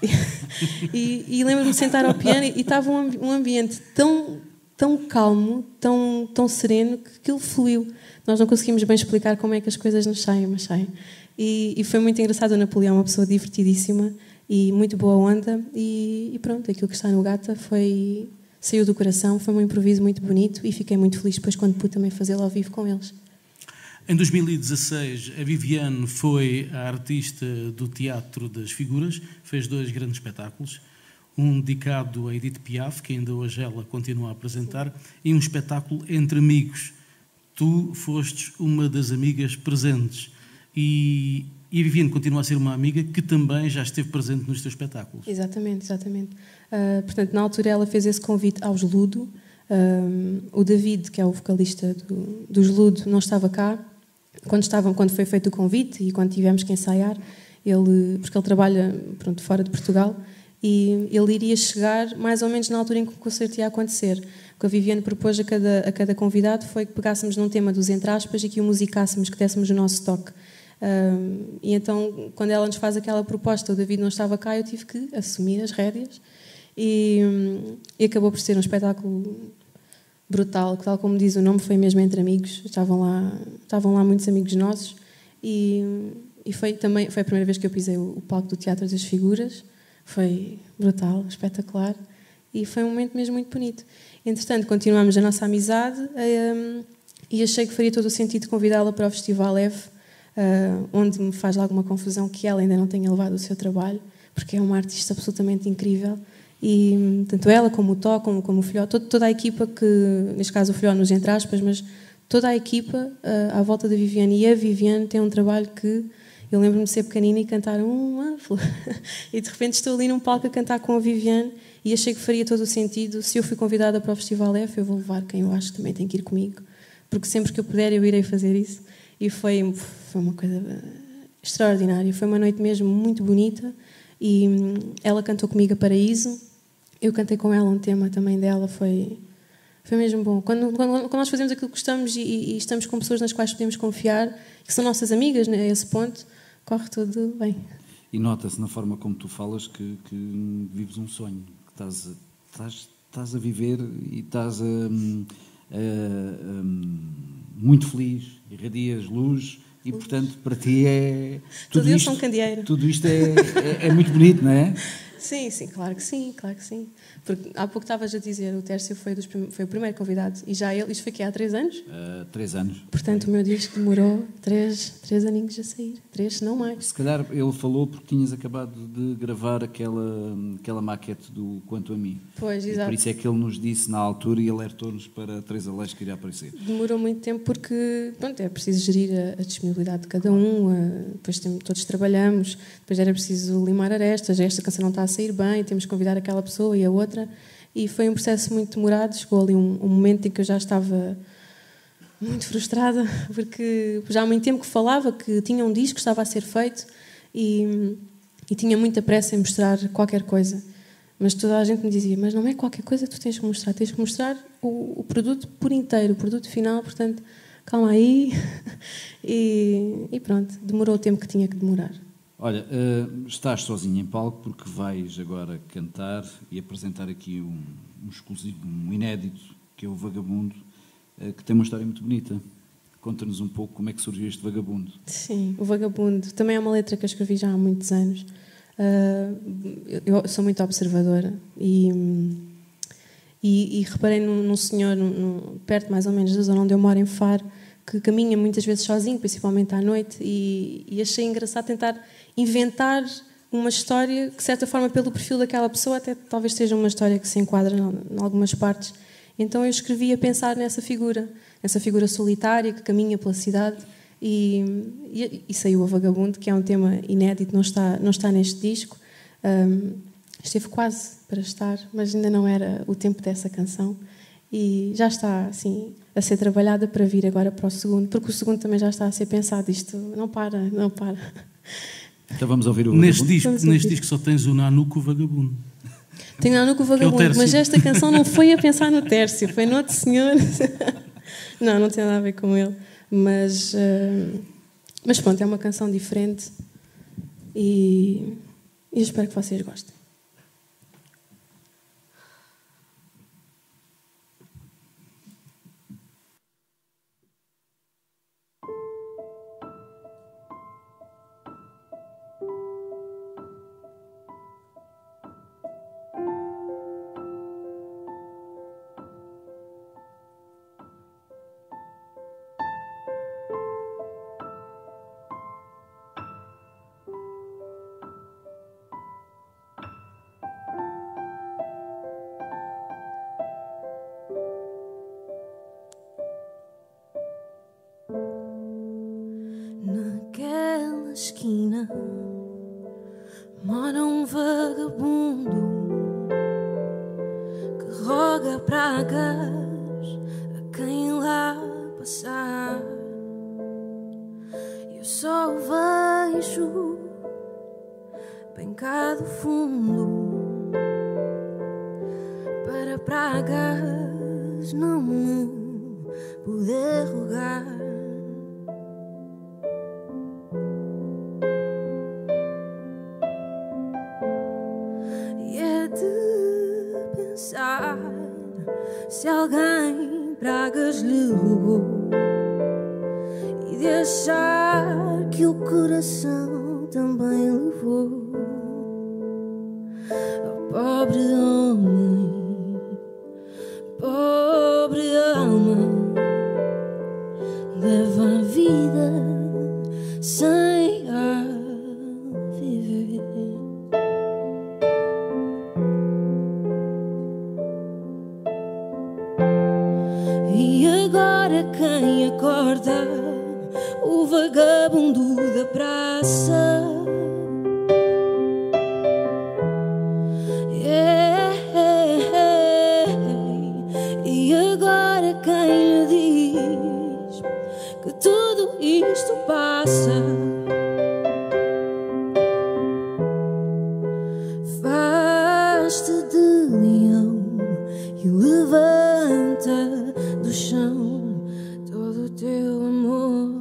E lembro-me de sentar ao piano e estava um ambiente tão calmo, tão sereno, que aquilo fluiu. Nós não conseguimos bem explicar como é que as coisas nos saem, mas saem. E foi muito engraçado. O Napoleão, uma pessoa divertidíssima e muito boa onda. E pronto, aquilo que está no Gata saiu do coração, foi um improviso muito bonito e fiquei muito feliz depois quando pude também fazê-lo ao vivo com eles.
Em 2016, a Viviane foi a artista do Teatro das Figuras, fez 2 grandes espetáculos, um dedicado a Edith Piaf, que ainda hoje ela continua a apresentar, e um espetáculo entre amigos. Tu fostes uma das amigas presentes e a Viviane continua a ser uma amiga que também já esteve presente nos teus espetáculos.
Exatamente. Portanto, na altura ela fez esse convite aos Ludo. O David, que é o vocalista dos Ludo, não estava cá quando foi feito o convite e quando tivemos que ensaiar, porque ele trabalha fora de Portugal, e ele iria chegar mais ou menos na altura em que o concerto ia acontecer. O que a Viviane propôs a cada convidado foi que pegássemos num tema dos entre aspas e que o musicássemos, que dessemos o nosso toque. E então, quando ela nos faz aquela proposta, o David não estava cá, eu tive que assumir as rédeas e acabou por ser um espetáculo brutal, que, tal como diz o nome, foi mesmo entre amigos. Estavam lá muitos amigos nossos e foi a primeira vez que eu pisei o palco do Teatro das Figuras. Foi brutal, espetacular e foi um momento mesmo muito bonito. Entretanto, continuamos a nossa amizade e achei que faria todo o sentido convidá-la para o Festival F, onde me faz alguma confusão que ela ainda não tenha levado o seu trabalho, porque é uma artista absolutamente incrível. E tanto ela como o Tó, como o Filhó, toda a equipa, que neste caso o Filhó nos entre aspas, mas toda a equipa à volta da Viviane, e a Viviane tem um trabalho que eu lembro-me de ser pequenina e cantar e de repente estou ali num palco a cantar com a Viviane e achei que faria todo o sentido. Se eu fui convidada para o Festival F, eu vou levar quem eu acho que também tem que ir comigo, porque sempre que eu puder eu irei fazer isso. E foi uma coisa extraordinária, foi uma noite mesmo muito bonita. E ela cantou comigo a Paraíso, eu cantei com ela um tema também dela, foi mesmo bom. Quando nós fazemos aquilo que gostamos e estamos com pessoas nas quais podemos confiar, que são nossas amigas, né, a esse ponto, corre tudo bem.
E nota-se na forma como tu falas que vives um sonho, que estás a viver e estás muito feliz, irradias luz e, portanto, para ti é...
Tudo isto, um candeeiro.
Tudo isto é muito bonito, não é?
Sim, claro que sim. Porque há pouco estavas a dizer, o Tércio foi o primeiro convidado e já ele, isto foi que há 3 anos?
3 anos.
Portanto, o meu disco demorou 3 aninhos a sair, 3 se não mais.
Se calhar ele falou porque tinhas acabado de gravar aquela maquete do Quanto a Mim.
Pois, exato.
Por isso é que ele nos disse na altura e alertou-nos para 3 Aleixos que iria aparecer.
Demorou muito tempo porque é preciso gerir a disponibilidade de cada um, depois todos trabalhamos, depois era preciso limar arestas, esta canção não está a sair bem, temos que convidar aquela pessoa e a outra, e foi um processo muito demorado. Chegou ali um momento em que eu já estava muito frustrada, porque já há muito tempo que falava que tinha um disco que estava a ser feito e tinha muita pressa em mostrar qualquer coisa, mas toda a gente me dizia, mas não é qualquer coisa que tu tens que mostrar o produto por inteiro, o produto final, portanto, calma aí. E pronto, demorou o tempo que tinha que demorar.
Olha, estás sozinha em palco porque vais agora cantar e apresentar aqui um exclusivo, um inédito, que é o Vagabundo, que tem uma história muito bonita. Conta-nos um pouco como é que surgiu este Vagabundo.
Sim, o Vagabundo também é uma letra que eu escrevi já há muitos anos. Eu sou muito observadora e reparei num senhor perto mais ou menos da zona onde eu moro, em Faro, que caminha muitas vezes sozinho, principalmente à noite, e achei engraçado tentar inventar uma história que, de certa forma, pelo perfil daquela pessoa, até talvez seja uma história que se enquadra em algumas partes. Então eu escrevi a pensar nessa figura solitária que caminha pela cidade, e saiu o Vagabundo, que é um tema inédito, não está neste disco. Esteve quase para estar, mas ainda não era o tempo dessa canção. e já está assim a ser trabalhada para vir agora para o segundo, porque o segundo também já está a ser pensado. Isto não para.
Então vamos ouvir o
Neste
Vagabundo.
disco só tens o Nanuco Vagabundo.
Tenho Nanuco Vagabundo, mas esta canção não foi a pensar no Tércio, foi no outro senhor. Não tem nada a ver com ele. Mas pronto, é uma canção diferente e eu espero que vocês gostem.
Naquela esquina mora um vagabundo que roga pragas a quem lá passar. Eu só o vejo bem cá do fundo, para pragas não me poder rogar. Se alguém pragas lhe roubou e de achar que o coração também levou, oh, pobre homem, pobre alma, leva a vida sem a viver. E agora quem acorda o vagabundo da praça? E agora quem lhe diz que tudo isto passa? Faz-te de leão e levanta do chão todo o teu amor.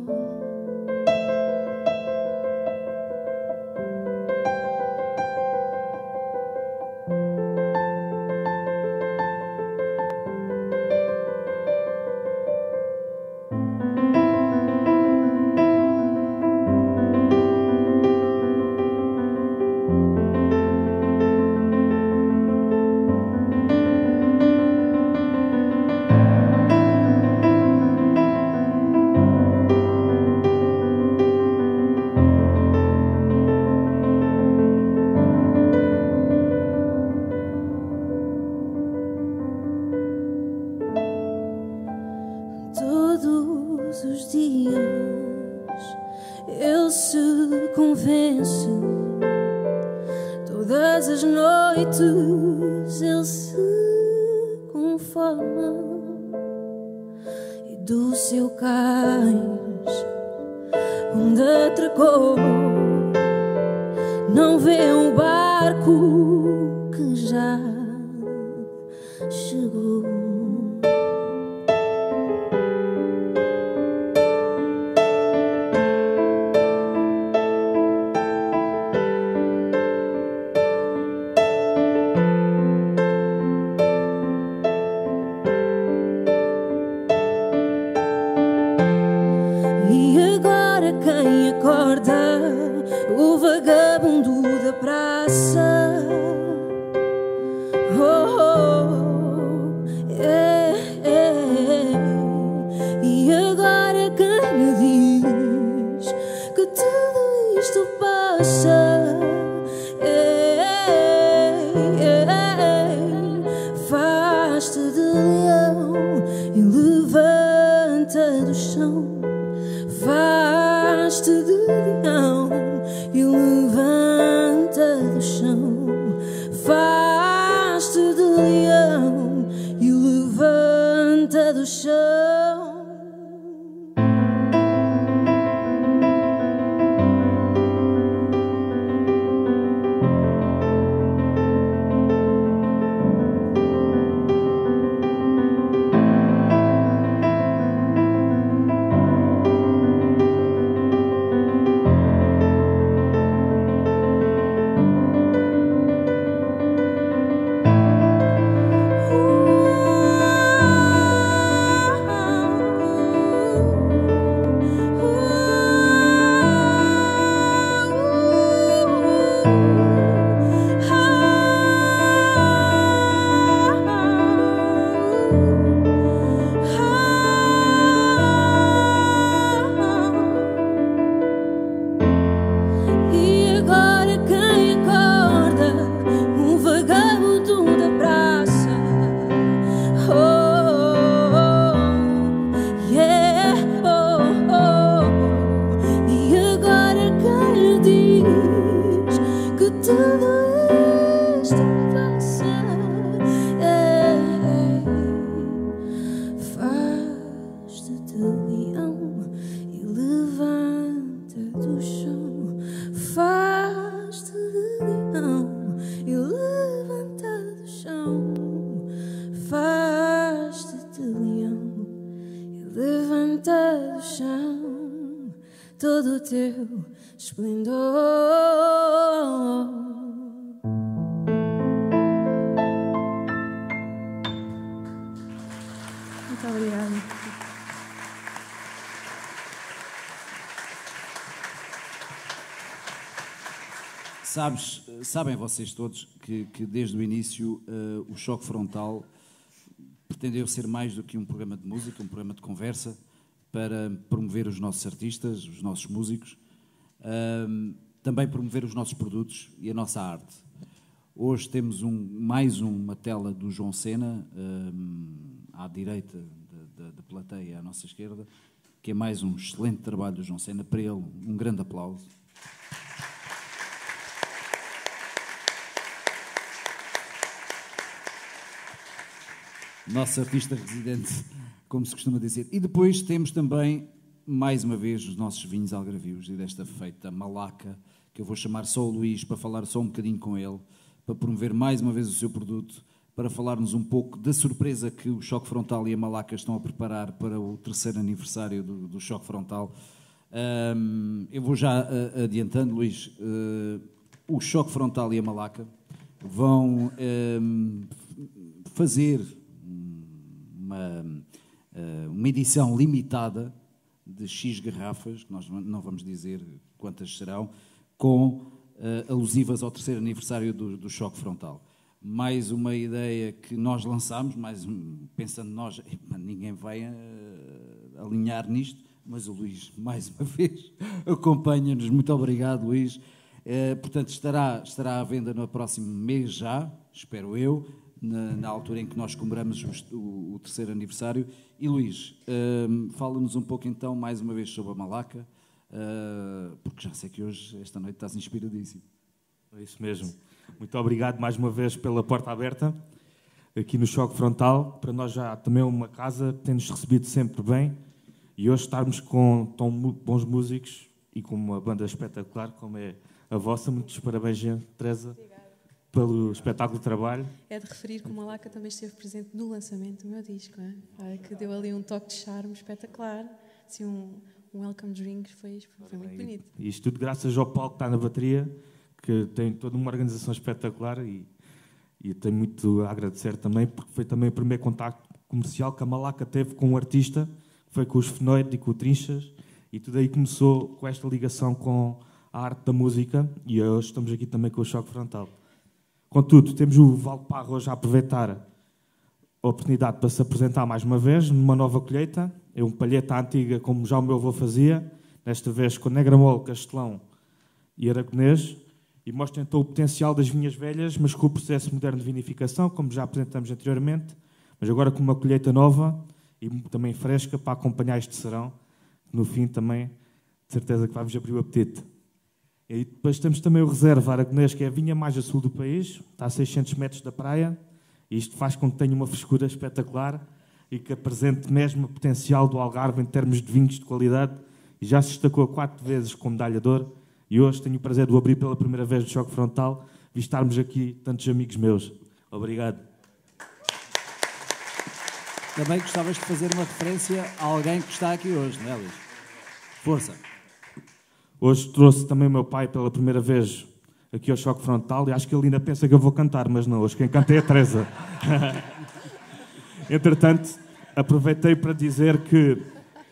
Todos os dias ele se convence, todas as noites ele se conforma, e do seu cais onde atracou não vê um barco que já chegou. E agora quem acorda o vagabundo da praça? E agora quem lhe diz que tudo isto passa? Faz-te de leão e levanta do chão. Faz-te de leão e levanta do chão. Faz-te de leão e levanta todo o teu esplendor.
Muito obrigada.
Sabem vocês todos que desde o início o Choque Frontal pretendeu ser mais do que um programa de música, um programa de conversa para promover os nossos artistas, os nossos músicos, também promover os nossos produtos e a nossa arte. Hoje temos mais uma tela do João Sena, à direita da plateia, à nossa esquerda, que é mais um excelente trabalho do João Sena. Para ele, um grande aplauso. Nosso artista residente, como se costuma dizer. E depois temos também, mais uma vez, os nossos vinhos algarvios, e desta feita Malaca, que eu vou chamar só o Luís para falar só um bocadinho com ele, para promover mais uma vez o seu produto, para falar-nos um pouco da surpresa que o Choque Frontal e a Malaca estão a preparar para o 3º aniversário do Choque Frontal. Eu vou já adiantando, Luís, o Choque Frontal e a Malaca vão fazer uma edição limitada de X garrafas, que nós não vamos dizer quantas serão, com alusivas ao 3º aniversário do Choque Frontal. Mais uma ideia que nós lançámos, pensando nós, ninguém vai alinhar nisto, mas o Luís, mais uma vez, acompanha-nos. Muito obrigado, Luís. Portanto, estará à venda no próximo mês já, espero eu, na altura em que nós comemoramos o 3º aniversário. E Luís, fala-nos um pouco então, mais uma vez, sobre a Malaca, porque já sei que hoje, esta noite, estás inspiradíssimo.
É isso mesmo. Muito obrigado mais uma vez pela porta aberta, aqui no Choque Frontal. Para nós já também é uma casa que tem-nos recebido sempre bem, e hoje estarmos com tão bons músicos e com uma banda espetacular como é a vossa. Muitos parabéns, Teresa, pelo espetáculo de trabalho.
É de referir que o Malaca também esteve presente no lançamento do meu disco, que deu ali um toque de charme espetacular, assim, um welcome drink, foi muito bonito.
E isto tudo graças ao Paulo, que está na bateria, que tem toda uma organização espetacular, e tenho muito a agradecer também, porque foi também o primeiro contacto comercial que a Malaca teve com um artista, que foi com os Fenoide e com o Trinchas, e tudo aí começou com esta ligação com a arte da música, e hoje estamos aqui também com o Choque Frontal. Contudo, temos o Valparro hoje a aproveitar a oportunidade para se apresentar mais uma vez, numa nova colheita. É um palheta antiga, como já o meu avô fazia, desta vez com Negramol, Castelão e Aragonês, e mostra então o potencial das vinhas velhas, mas com o processo moderno de vinificação, como já apresentamos anteriormente, mas agora com uma colheita nova e também fresca para acompanhar este serão, que no fim também, de certeza que vai-vos abrir o apetite. E depois temos também o Reserva Aragonês, que é a vinha mais a sul do país, está a 600 metros da praia, e isto faz com que tenha uma frescura espetacular e que apresente mesmo o potencial do Algarve em termos de vinhos de qualidade, e já se destacou 4 vezes com medalha de ouro, e hoje tenho o prazer de o abrir pela primeira vez do Choque Frontal, e estarmos aqui tantos amigos meus. Obrigado.
Também gostavas de fazer uma referência a alguém que está aqui hoje, não é, Luís? Força.
Hoje trouxe também o meu pai pela primeira vez aqui ao Choque Frontal, e acho que ele ainda pensa que eu vou cantar, mas não, hoje quem canta é a Teresa. Entretanto, aproveitei para dizer que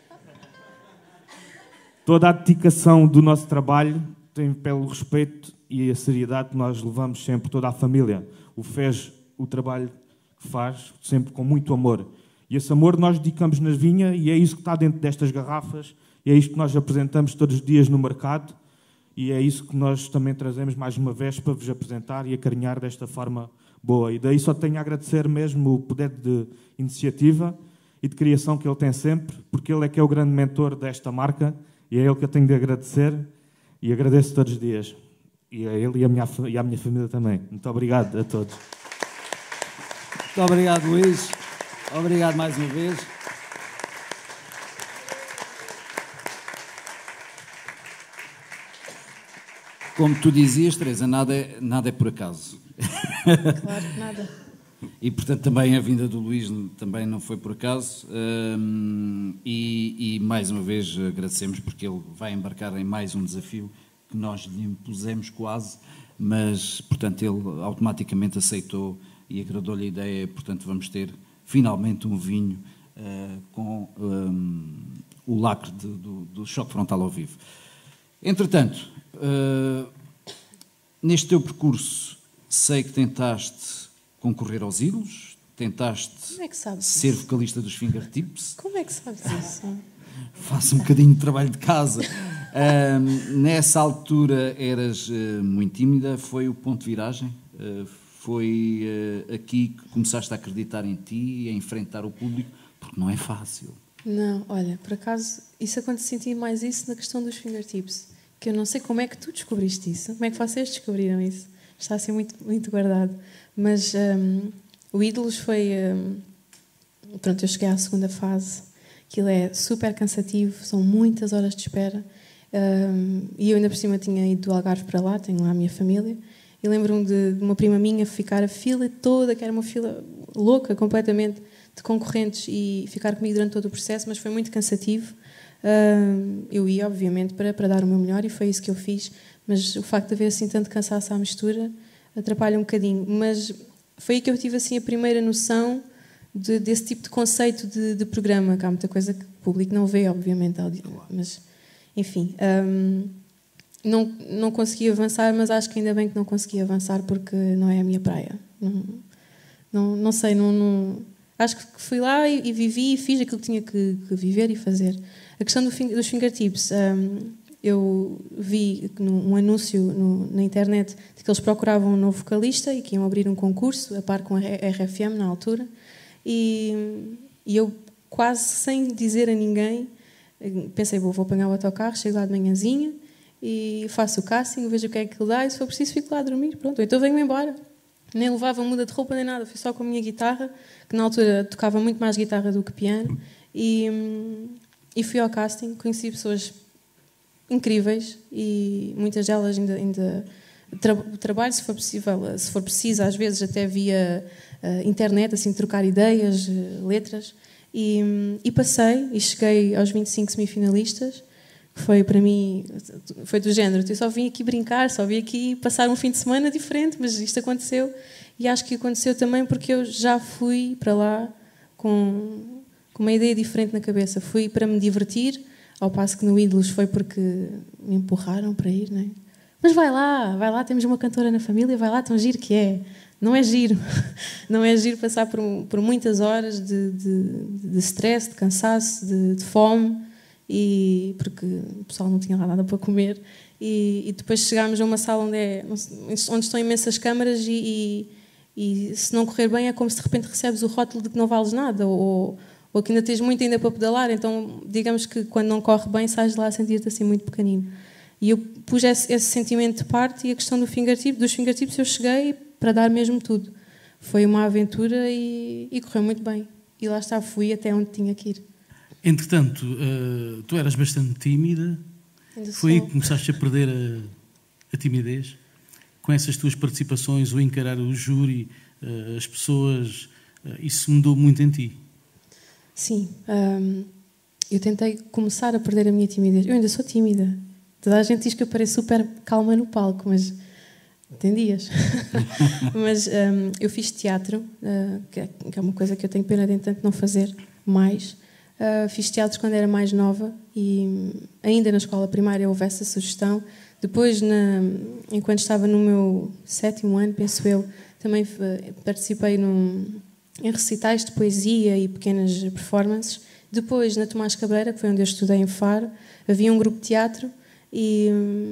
toda a dedicação do nosso trabalho tem pelo respeito e a seriedade que nós levamos sempre, toda a família. O fez o trabalho que faz, sempre com muito amor. E esse amor nós dedicamos nas vinhas, e é isso que está dentro destas garrafas, e é isto que nós apresentamos todos os dias no mercado, e é isso que nós também trazemos mais uma vez para vos apresentar e acarinhar desta forma boa. E daí só tenho a agradecer mesmo o poder de iniciativa e de criação que ele tem sempre, porque ele é que é o grande mentor desta marca, e é ele que eu tenho de agradecer, e agradeço todos os dias. E a ele e a minha família também. Muito obrigado a todos.
Muito obrigado, Luís. Obrigado mais uma vez. Como tu dizias, Teresa, nada é por acaso.
Claro que nada.
E, portanto, também a vinda do Luís também não foi por acaso. E mais uma vez agradecemos, porque ele vai embarcar em mais um desafio que nós lhe impusemos quase, mas, portanto, ele automaticamente aceitou e agradou-lhe a ideia. Portanto, vamos ter finalmente um vinho com o lacre do Choque Frontal ao vivo. Entretanto, neste teu percurso, sei que tentaste concorrer aos Ídolos, tentaste
Como é que sabes
ser
isso?
vocalista dos Fingertips.
Como é que sabes isso?
Faço um bocadinho de trabalho de casa. Nessa altura eras muito tímida, foi o ponto de viragem? Foi aqui que começaste a acreditar em ti e a enfrentar o público, porque não é fácil.
Não, olha, por acaso, isso aconteceu, senti mais isso na questão dos fingertips, que eu não sei como é que tu descobriste isso, como é que vocês descobriram isso, está assim muito, muito guardado, mas o Ídolos foi, pronto, eu cheguei à segunda fase, aquilo é super cansativo, são muitas horas de espera, e eu ainda por cima tinha ido do Algarve para lá, tenho lá a minha família, e lembro-me de uma prima minha ficar a fila toda, que era uma fila louca completamente, de concorrentes, e ficar comigo durante todo o processo, mas foi muito cansativo. Eu ia, obviamente, para dar o meu melhor, e foi isso que eu fiz, mas o facto de haver assim tanto cansaço à mistura atrapalha um bocadinho. Mas foi aí que eu tive assim a primeira noção desse tipo de conceito de programa, que há muita coisa que o público não vê, obviamente, mas enfim, não consegui avançar, mas acho que ainda bem que não consegui avançar, porque não é a minha praia. Não sei, acho que fui lá e vivi e fiz aquilo que tinha que viver e fazer. A questão dos fingertips, eu vi um anúncio na internet de que eles procuravam um novo vocalista e que iam abrir um concurso, a par com a RFM na altura, e eu, quase sem dizer a ninguém, pensei, vou apanhar o autocarro, chego lá de manhãzinha e faço o casting, vejo o que é que ele dá, e se for preciso fico lá a dormir, pronto, então venho-me embora. Nem levava muda de roupa nem nada, fui só com a minha guitarra, que na altura tocava muito mais guitarra do que piano, e fui ao casting, conheci pessoas incríveis, e muitas delas ainda trabalho, se for possível, se for preciso, às vezes até via internet, assim, trocar ideias, letras, e passei, e cheguei aos 25 semifinalistas, que foi para mim, foi do género, eu só vim aqui brincar, só vim aqui passar um fim de semana diferente, mas isto aconteceu, e acho que aconteceu também porque eu já fui para lá com uma ideia diferente na cabeça, fui para me divertir, ao passo que no Ídolos foi porque me empurraram para ir, não é? Mas vai lá, temos uma cantora na família, vai lá, tão giro que é. Não é giro, não é giro passar por muitas horas de stress, de cansaço, de fome, e porque o pessoal não tinha lá nada para comer, e depois chegámos a uma sala onde estão imensas câmaras, e se não correr bem é como se de repente recebes o rótulo de que não vales nada, ou que ainda tens muito ainda para pedalar, então digamos que quando não corre bem sais de lá a sentir-te assim muito pequenino. E eu pus esse sentimento de parte, e a questão dos fingertips eu cheguei para dar mesmo tudo. Foi uma aventura e correu muito bem. E lá está, fui até onde tinha que ir.
Entretanto, tu eras bastante tímida, foi aí que começaste a perder a timidez? Com essas tuas participações, o encarar o júri, as pessoas, isso mudou muito em ti?
Sim, eu tentei começar a perder a minha timidez. Eu ainda sou tímida. Toda a gente diz que eu pareço super calma no palco, mas tem dias. Mas eu fiz teatro, que é uma coisa que eu tenho pena de, entanto, não fazer mais. Fiz teatro quando era mais nova, e ainda na escola primária houve essa sugestão. Depois, enquanto estava no meu 7º ano, penso eu, também participei em recitais de poesia e pequenas performances. Depois, na Tomás Cabreira, que foi onde eu estudei em Faro, havia um grupo de teatro, e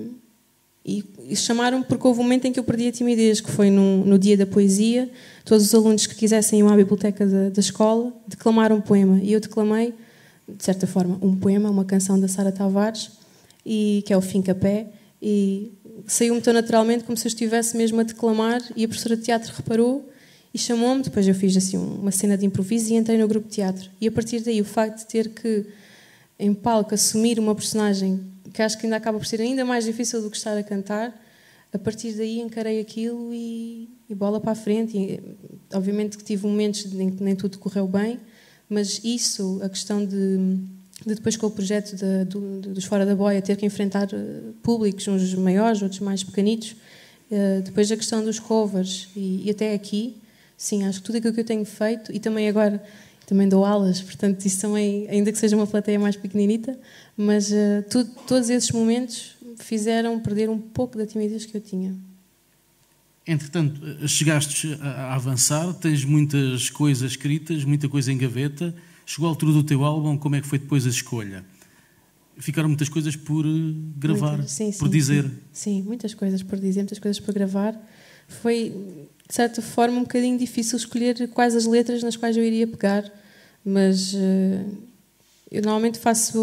chamaram-me porque houve um momento em que eu perdi a timidez, que foi no dia da poesia. Todos os alunos que quisessem ir à biblioteca da escola declamaram um poema, e eu declamei, de certa forma, um poema, uma canção da Sara Tavares, que é o Fincapé, e saiu-me tão naturalmente como se eu estivesse mesmo a declamar, e a professora de teatro reparou e chamou-me. Depois eu fiz assim uma cena de improviso e entrei no grupo de teatro, e a partir daí o facto de ter que em palco assumir uma personagem que acho que ainda acaba por ser ainda mais difícil do que estar a cantar, a partir daí encarei aquilo e bola para a frente. E, obviamente que tive momentos em que nem tudo correu bem, mas isso, a questão de depois com o projeto dos Fora da Boia ter que enfrentar públicos, uns maiores, outros mais pequenitos, depois a questão dos covers e até aqui, sim, acho que tudo aquilo que eu tenho feito, e também agora também dou aulas, portanto isso também, ainda que seja uma plateia mais pequeninita, mas todos esses momentos fizeram perder um pouco da timidez que eu tinha.
Entretanto, chegaste a avançar, tens muitas coisas escritas, muita coisa em gaveta. Chegou a altura do teu álbum, como é que foi depois a escolha? Ficaram muitas coisas por gravar, por dizer.
Sim, muitas coisas por dizer, muitas coisas por gravar. Foi, de certa forma, um bocadinho difícil escolher quais as letras nas quais eu iria pegar, mas eu normalmente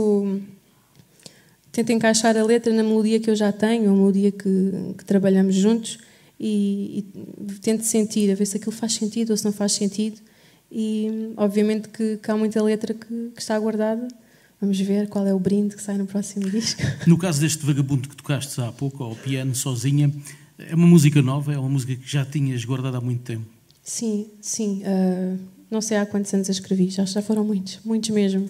tento encaixar a letra na melodia que eu já tenho, a melodia que trabalhamos juntos, e tento sentir, a ver se aquilo faz sentido ou se não faz sentido. E obviamente que há muita letra que está guardada. Vamos ver qual é o brinde que sai no próximo disco.
No caso deste Vagabundo que tocaste há pouco, ao piano, sozinha, é uma música nova? É uma música que já tinhas guardada há muito tempo?
Sim. Não sei há quantos anos a escrevi, já foram muitos mesmo.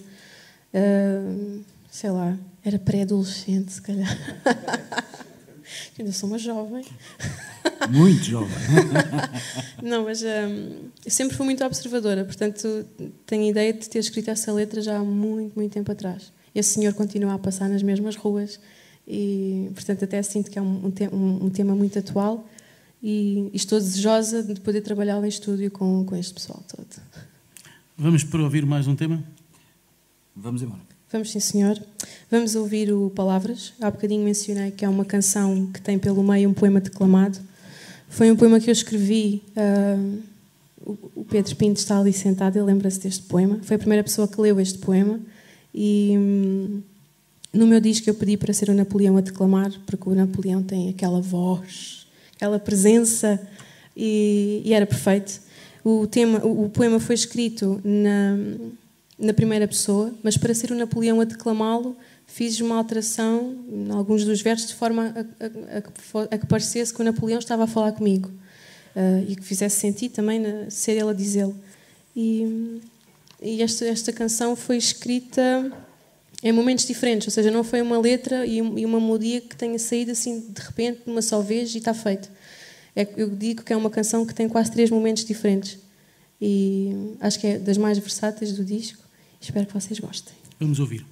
Sei lá, era pré-adolescente, se calhar. Ainda sou uma jovem.
Muito jovem.
Não, mas eu sempre fui muito observadora, portanto tenho a ideia de ter escrito essa letra já há muito, muito tempo atrás. Esse senhor continua a passar nas mesmas ruas e, portanto, até sinto que é um tema muito atual e estou desejosa de poder trabalhá-lo em estúdio com este pessoal todo.
Vamos para ouvir mais um tema?
Vamos embora.
Vamos, sim, senhor. Vamos ouvir o Palavras. Há bocadinho mencionei que é uma canção que tem pelo meio um poema declamado. Foi um poema que eu escrevi. O Pedro Pinto está ali sentado, ele lembra-se deste poema. Foi a primeira pessoa que leu este poema. E no meu disco eu pedi para ser o Napoleão a declamar, porque o Napoleão tem aquela voz, aquela presença, e era perfeito. O poema foi escrito na primeira pessoa, mas para ser o Napoleão a declamá-lo, fiz uma alteração em alguns dos versos de forma a que parecesse que o Napoleão estava a falar comigo e que fizesse sentido também ser ele a dizê-lo. E esta canção foi escrita em momentos diferentes, ou seja, não foi uma letra e uma melodia que tenha saído assim de repente, de uma só vez e está feito. Eu digo que é uma canção que tem quase 3 momentos diferentes e acho que é das mais versáteis do disco. Espero que vocês gostem.
Vamos ouvir.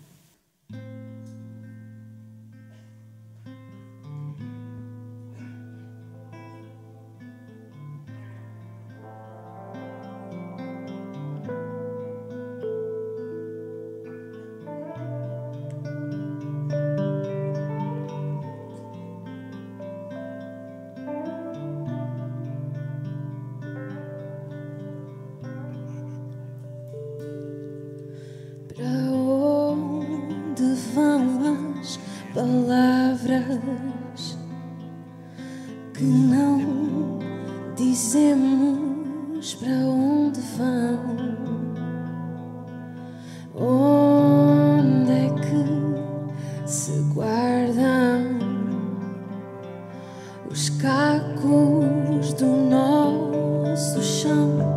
Palavras que não dizemos para onde vão, onde é que se guardam os cacos do nosso chão.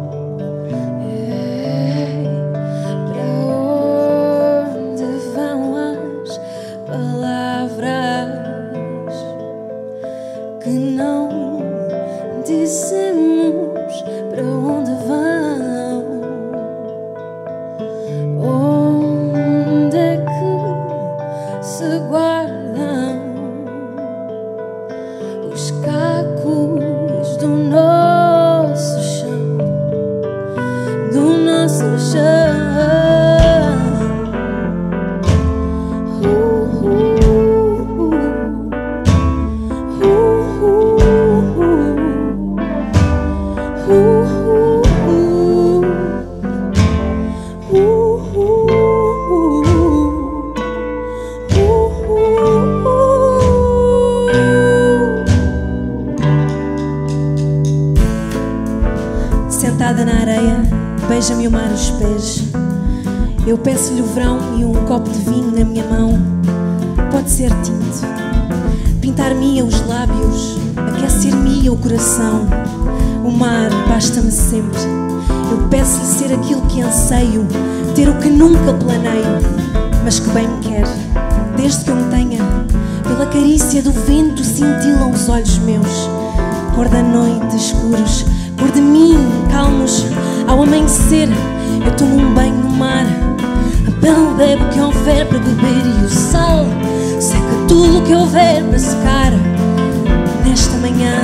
Sentada na areia, beija-me o mar os pés. Eu peço-lhe o verão e um copo de vinho na minha mão. Pode ser tinto, pintar-me-ia os lábios, aquecer-me-ia o coração. O mar basta-me sempre. Eu peço-lhe ser aquilo que anseio, ter o que nunca planeio, mas que bem me quer, desde que eu me tenha. Pela carícia do vento cintilam os olhos meus, cor da noite escuros, cor de mim calmos. Ao amanhecer eu tomo um banho no mar, a pele bebe o que houver para beber e o sal seca tudo o que houver para secar. Nesta manhã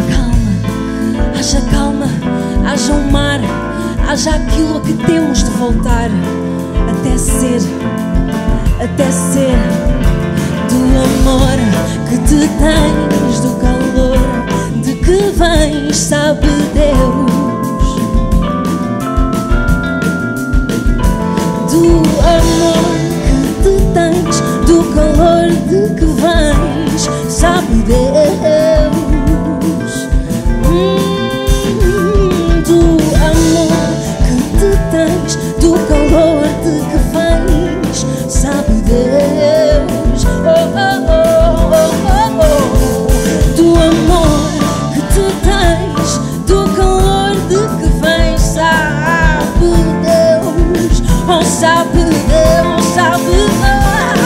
calma, haja um mar, haja aquilo a que temos de voltar, até ser do amor que te tens, do calor de que vens, sabe Deus. Do amor que te tens, do calor de que vens, sabe Deus. Do amor que te tens, do calor de que vens, sabe Deus. Do amor que te tens, do calor de que vens, sabe Deus. Oh, sabe Deus, sabe Deus.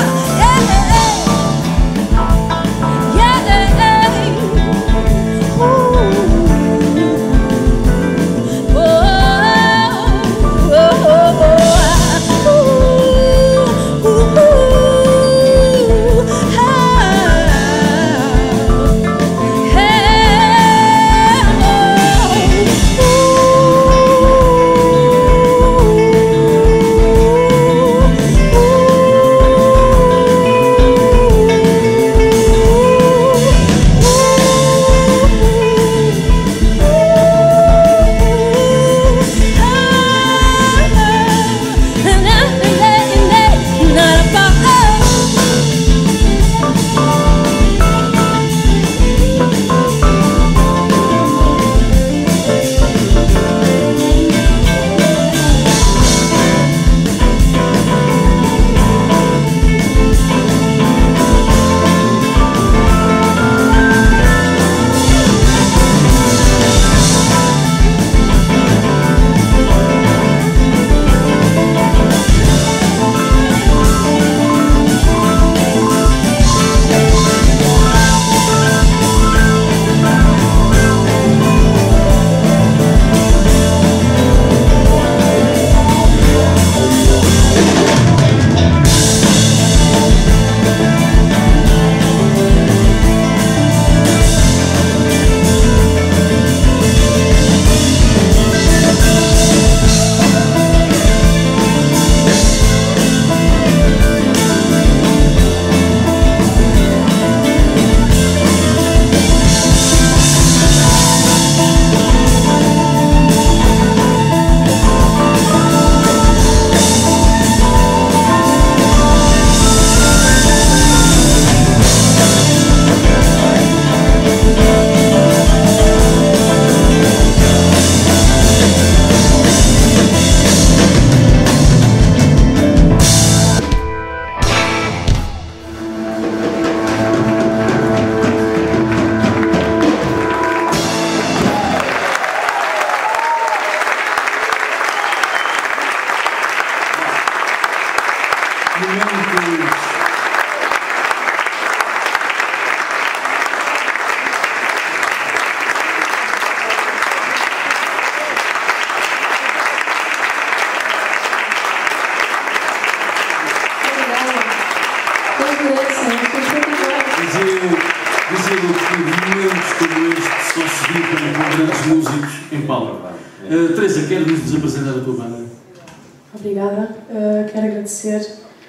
Dizia-lhe que momentos como este se conseguiram com grandes músicos em palco. Teresa, queres-nos apresentar a tua banda?
Obrigada. Quero agradecer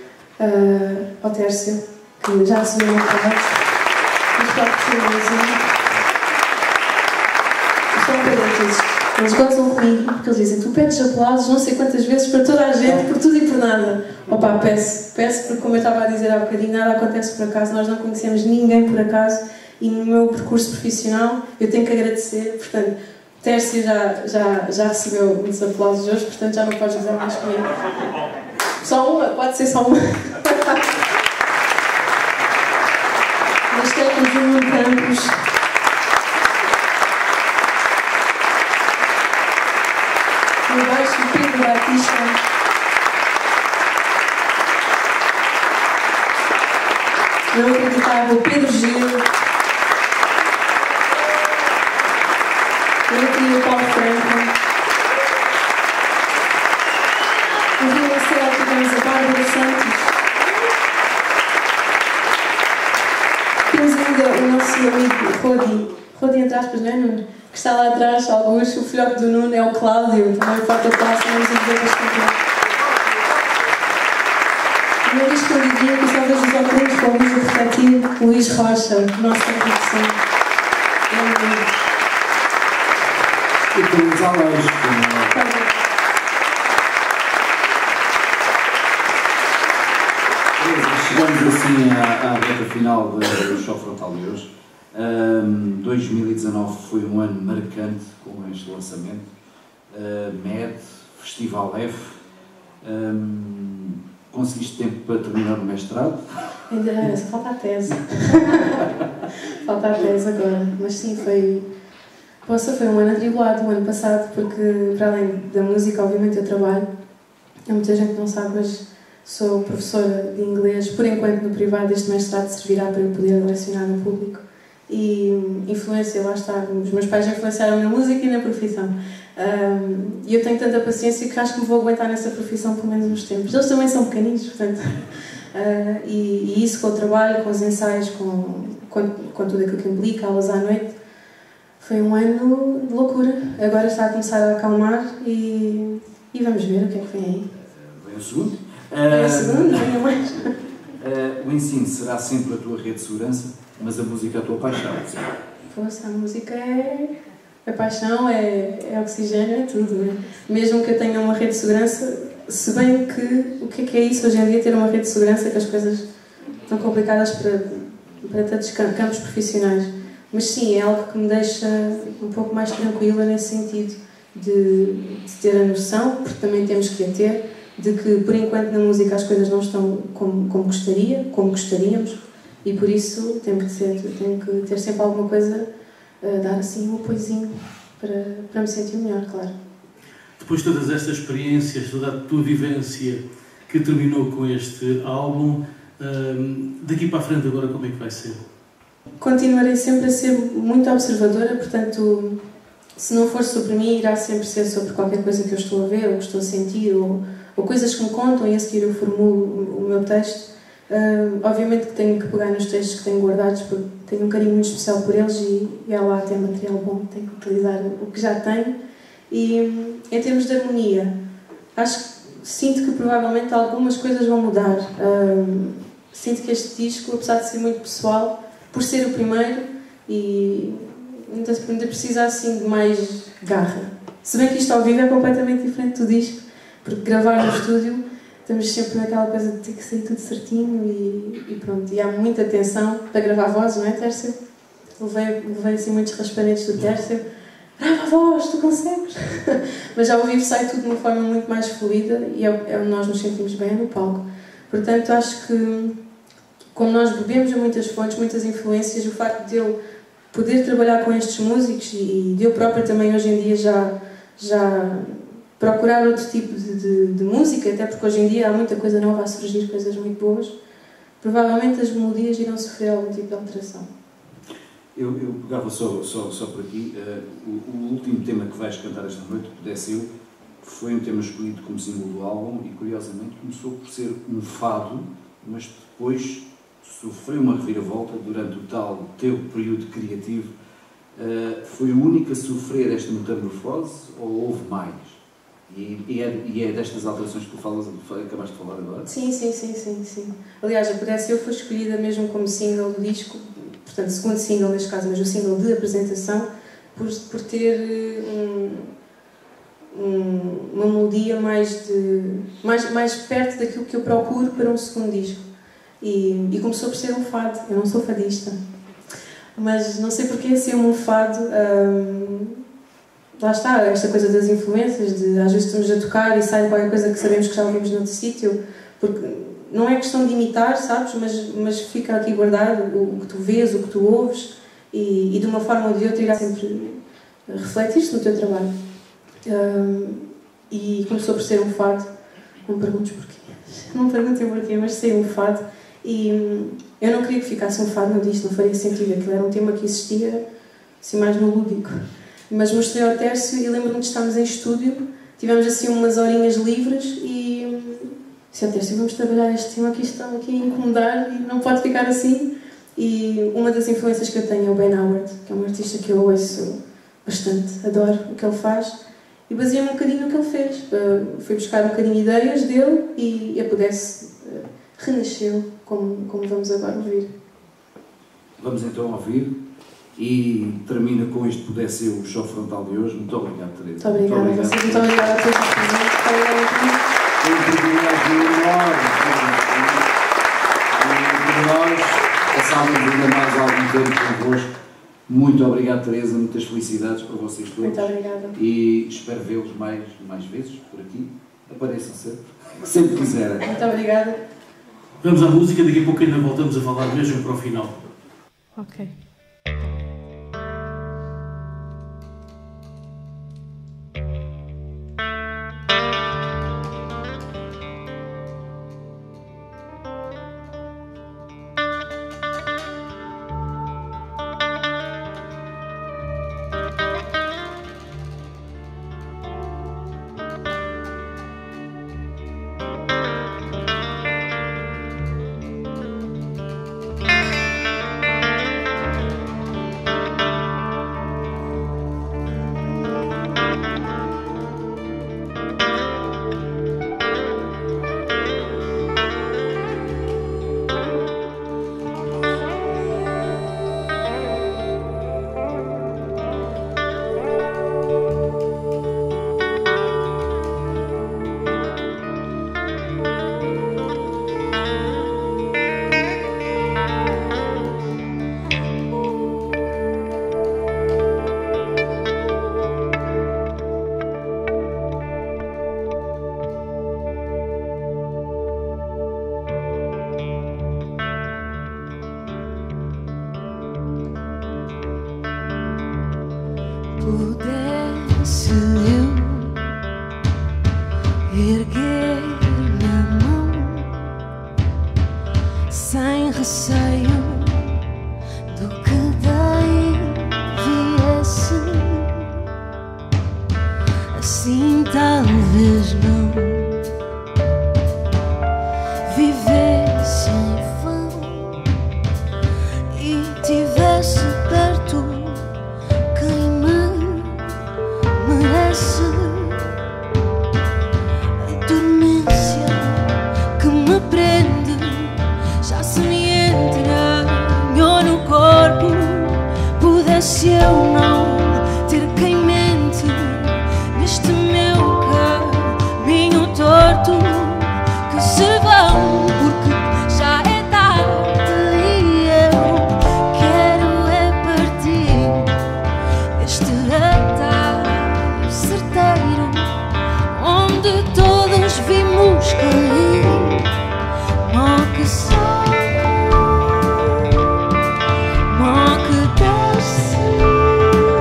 ao Tércio, que já recebeu o meu convite. Estou a pedir. Eles gozam comigo porque eles dizem: tu pedes aplausos não sei quantas vezes para toda a gente, por tudo e por nada. Opa, peço porque, como eu estava a dizer há bocadinho, nada acontece por acaso, nós não conhecemos ninguém por acaso e no meu percurso profissional eu tenho que agradecer. Portanto, Tércio já recebeu muitos aplausos hoje, portanto já não podes gozar mais comigo. Só uma, pode ser só uma. Nas teclas do Nuno Campos. No baixo do Pedro Batista. Não acreditava o Pedro Gil. Eu queria o Paulo Franco. No violoncelo tivemos a Bárbara Santos. Temos ainda o nosso amigo Rodi entre aspas, não é, Nuno? Que está lá atrás, alguns. O filhote do Nuno é o Cláudio, também falta classe, vamos ver bastante. O meu disco escondidinho, que só vejo os óculos com o Luís refletido, Luís Rocha, nossa produção.
E temos Aleixo. Chegamos assim à reta final do Choque Frontal de hoje. 2019 foi um ano marcante com este lançamento. MED, Festival F. Conseguiste tempo para terminar o mestrado?
Ainda só falta a tese. Falta a tese agora. Mas sim, foi um ano atribulado o ano passado, porque para além da música, obviamente eu trabalho. Muita gente não sabe, mas sou professora de inglês, por enquanto no privado. Este mestrado servirá para eu poder lecionar no público. E influência, lá está, os meus pais influenciaram na música e na profissão. E eu tenho tanta paciência que acho que me vou aguentar nessa profissão pelo menos uns tempos. Eles também são pequeninos, portanto. E isso com o trabalho, com os ensaios, com tudo aquilo que implica, aulas à noite. Foi um ano de loucura. Agora está a começar a acalmar e vamos ver o que é que vem aí.
Vem o segundo?
Vem o segundo, vem mais.
O ensino será sempre a tua rede de segurança, mas a música é a tua paixão.
Poxa, a música é paixão, é oxigênio, é tudo. Né? Mesmo que eu tenha uma rede de segurança, se bem que o que é isso hoje em dia, ter uma rede de segurança, que as coisas estão complicadas para tantos campos profissionais. Mas sim, é algo que me deixa um pouco mais tranquila nesse sentido de ter a noção, porque também temos que a ter, de que por enquanto na música as coisas não estão como gostaríamos, e por isso tenho que ter sempre alguma coisa a dar assim um apoiozinho para me sentir melhor, claro.
Depois de todas estas experiências, toda a tua vivência que terminou com este álbum, daqui para a frente agora como é que vai ser?
Continuarei sempre a ser muito observadora, portanto, se não for sobre mim, irá sempre ser sobre qualquer coisa que eu estou a ver, ou que estou a sentir, ou coisas que me contam, e a seguir eu formulo o meu texto. Obviamente que tenho que pegar nos textos que tenho guardados, porque tenho um carinho muito especial por eles e há lá até material bom, tenho que utilizar o que já tenho. E em termos de harmonia, sinto que provavelmente algumas coisas vão mudar. Sinto que este disco, apesar de ser muito pessoal, por ser o primeiro, e ainda precisa assim de mais garra. Se bem que isto ao vivo é completamente diferente do disco, porque gravar no estúdio estamos sempre naquela coisa de ter que sair tudo certinho e pronto. E há muita atenção para gravar vozes, não é, Tércio? Levei assim muitos raspanetes do Tércio. Grava a voz, tu consegues! Mas ao vivo sai tudo de uma forma muito mais fluida e é onde nós nos sentimos bem no palco. Portanto, acho que, como nós bebemos a muitas fontes, muitas influências, o facto de eu poder trabalhar com estes músicos e de eu própria também hoje em dia já procurar outro tipo de música, até porque hoje em dia há muita coisa nova a surgir, coisas muito boas, provavelmente as melodias irão sofrer algum tipo de alteração.
Eu pegava só por aqui, o último tema que vais cantar esta noite, Pudesse Eu, foi um tema escolhido como símbolo do álbum e, curiosamente, começou por ser um fado, mas depois sofreu uma reviravolta durante o tal teu período criativo. Foi o único a sofrer esta metamorfose ou houve mais? E é destas alterações que tu acabaste de falar agora?
Sim. Aliás, a Pudesse Eu foi escolhida mesmo como single do disco, portanto, segundo single neste caso, mas o single de apresentação, por ter uma melodia mais perto daquilo que eu procuro para um segundo disco. E começou por ser um fado. Eu não sou fadista, mas não sei porque ser um fado. Lá está, esta coisa das influências, de às vezes estamos a tocar e sai qualquer coisa que sabemos que já ouvimos noutro sítio, porque não é questão de imitar, sabes, mas fica aqui guardado o que tu vês, o que tu ouves, e de uma forma ou de outra irá sempre refletir-se no teu trabalho. E começou por ser um fado, não perguntes porquê, não perguntem porquê, mas saiu um fado, e eu não queria que ficasse um fado no disco, não faria sentido, aquilo era um tema que existia, assim mais no lúdico. Mas mostrei ao Tércio e lembro-me de estarmos em estúdio, tivemos assim umas horinhas livres e disse ao Tércio, vamos trabalhar este tema que estão aqui a incomodar e não pode ficar assim. E uma das influências que eu tenho é o Ben Howard, que é um artista que eu ouço bastante, adoro o que ele faz, e baseei-me um bocadinho no que ele fez. Fui buscar um bocadinho de ideias dele e a Pudesse renasceu, como vamos agora ouvir.
Vamos então ouvir. E termina com este Pudesse o Choque Frontal de hoje. Muito obrigado, Teresa.
Muito obrigada a vocês, muito obrigada a todos.
Foi um privilégio enorme para nós passarmos ainda mais algum tempo convosco. Muito obrigado, Teresa, muitas felicidades para vocês todos.
Muito obrigada.
E espero vê-los mais vezes por aqui. Apareçam sempre quiserem.
Muito obrigada.
Vamos à música, daqui a pouco ainda voltamos a falar mesmo para o final.
Ok.
Pudesse eu erguer na mão sem receio do que daí viesse, assim talvez não vivesse em vão e tivesse perto quem me merece. A dormência que me prende já se me entranhou no corpo. Pudesse eu não ter quem mente neste meu caminho torto, que se vão porque já é tarde e eu quero é partir deste atalho certeiro onde todos vimos cair. Mal que sobe, mal que desce,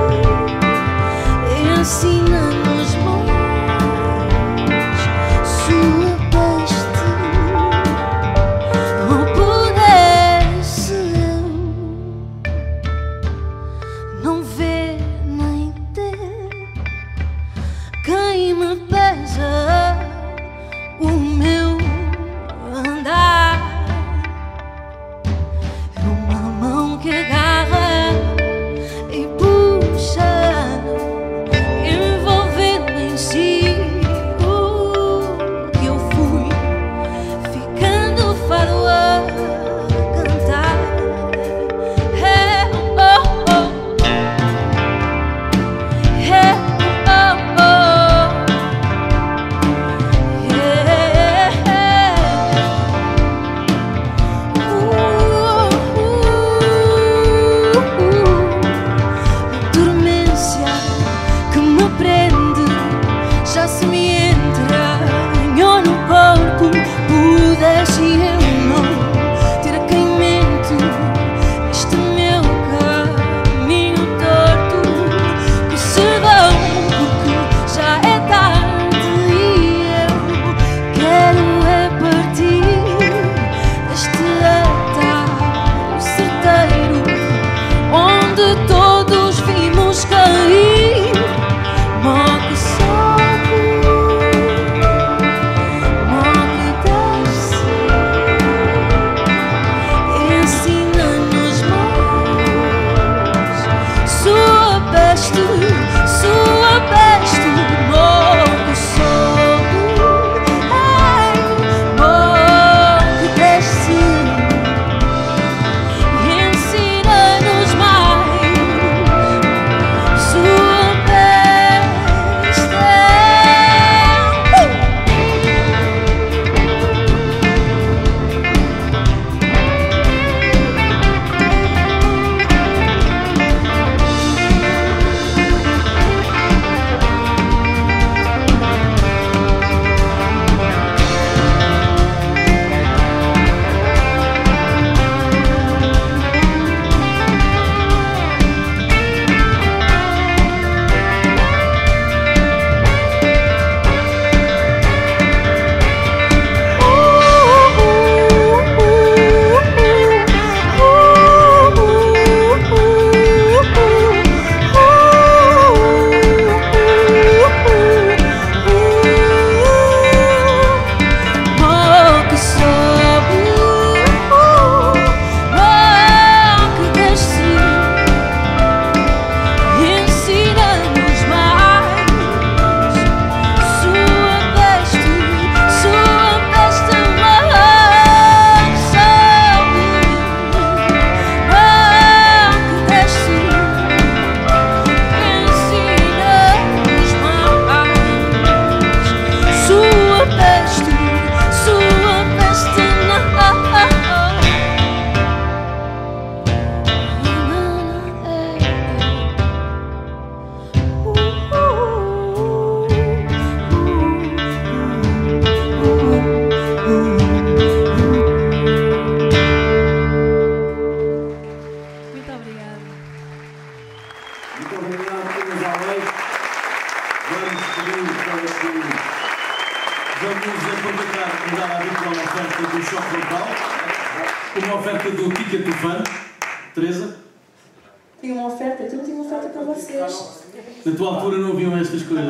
uma oferta do Ticket to Fun. Teresa?
Tenho uma oferta, eu também tenho uma oferta para vocês.
Na tua altura não haviam estas coisas.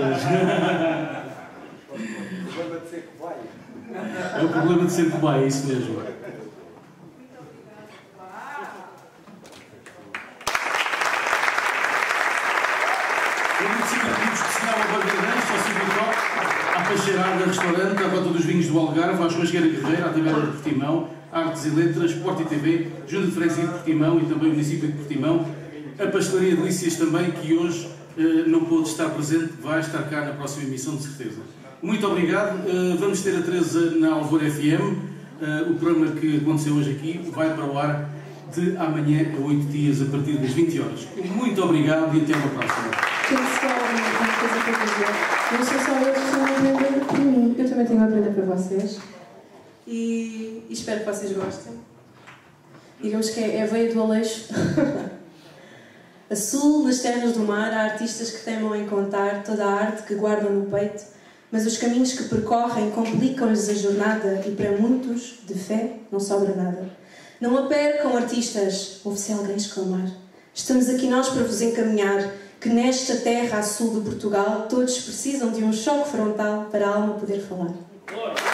É o problema de ser cobaia, é isso mesmo. À Peixeirada Restaurante, à Rota dos Vinhos do Algarve, à Churrasqueira Guerreira, à Taberna de Portimão, Artes e Letras, Sport e TV, Junta de Freguesia de Portimão e também o município de Portimão, a Pastelaria Delícias também, que hoje não pôde estar presente, vai estar cá na próxima emissão, de certeza. Muito obrigado. Vamos ter a Teresa na Alvor FM. O programa que aconteceu hoje aqui vai para o ar de amanhã a 8 dias, a partir das 20 horas. Muito obrigado e até uma próxima.
Tenho só uma coisa para dizer. Não sou só eu que estou a aprender por mim, eu também tenho a aprender para vocês. E espero que vocês gostem. Digamos que é a veia do Aleixo. A sul, nas terras do mar, há artistas que temam em contar toda a arte que guardam no peito, mas os caminhos que percorrem complicam-lhes a jornada e para muitos, de fé, não sobra nada. Não a percam, artistas, ouve-se alguém exclamar. Estamos aqui nós para vos encaminhar que nesta terra a sul de Portugal todos precisam de um choque frontal para a alma poder falar.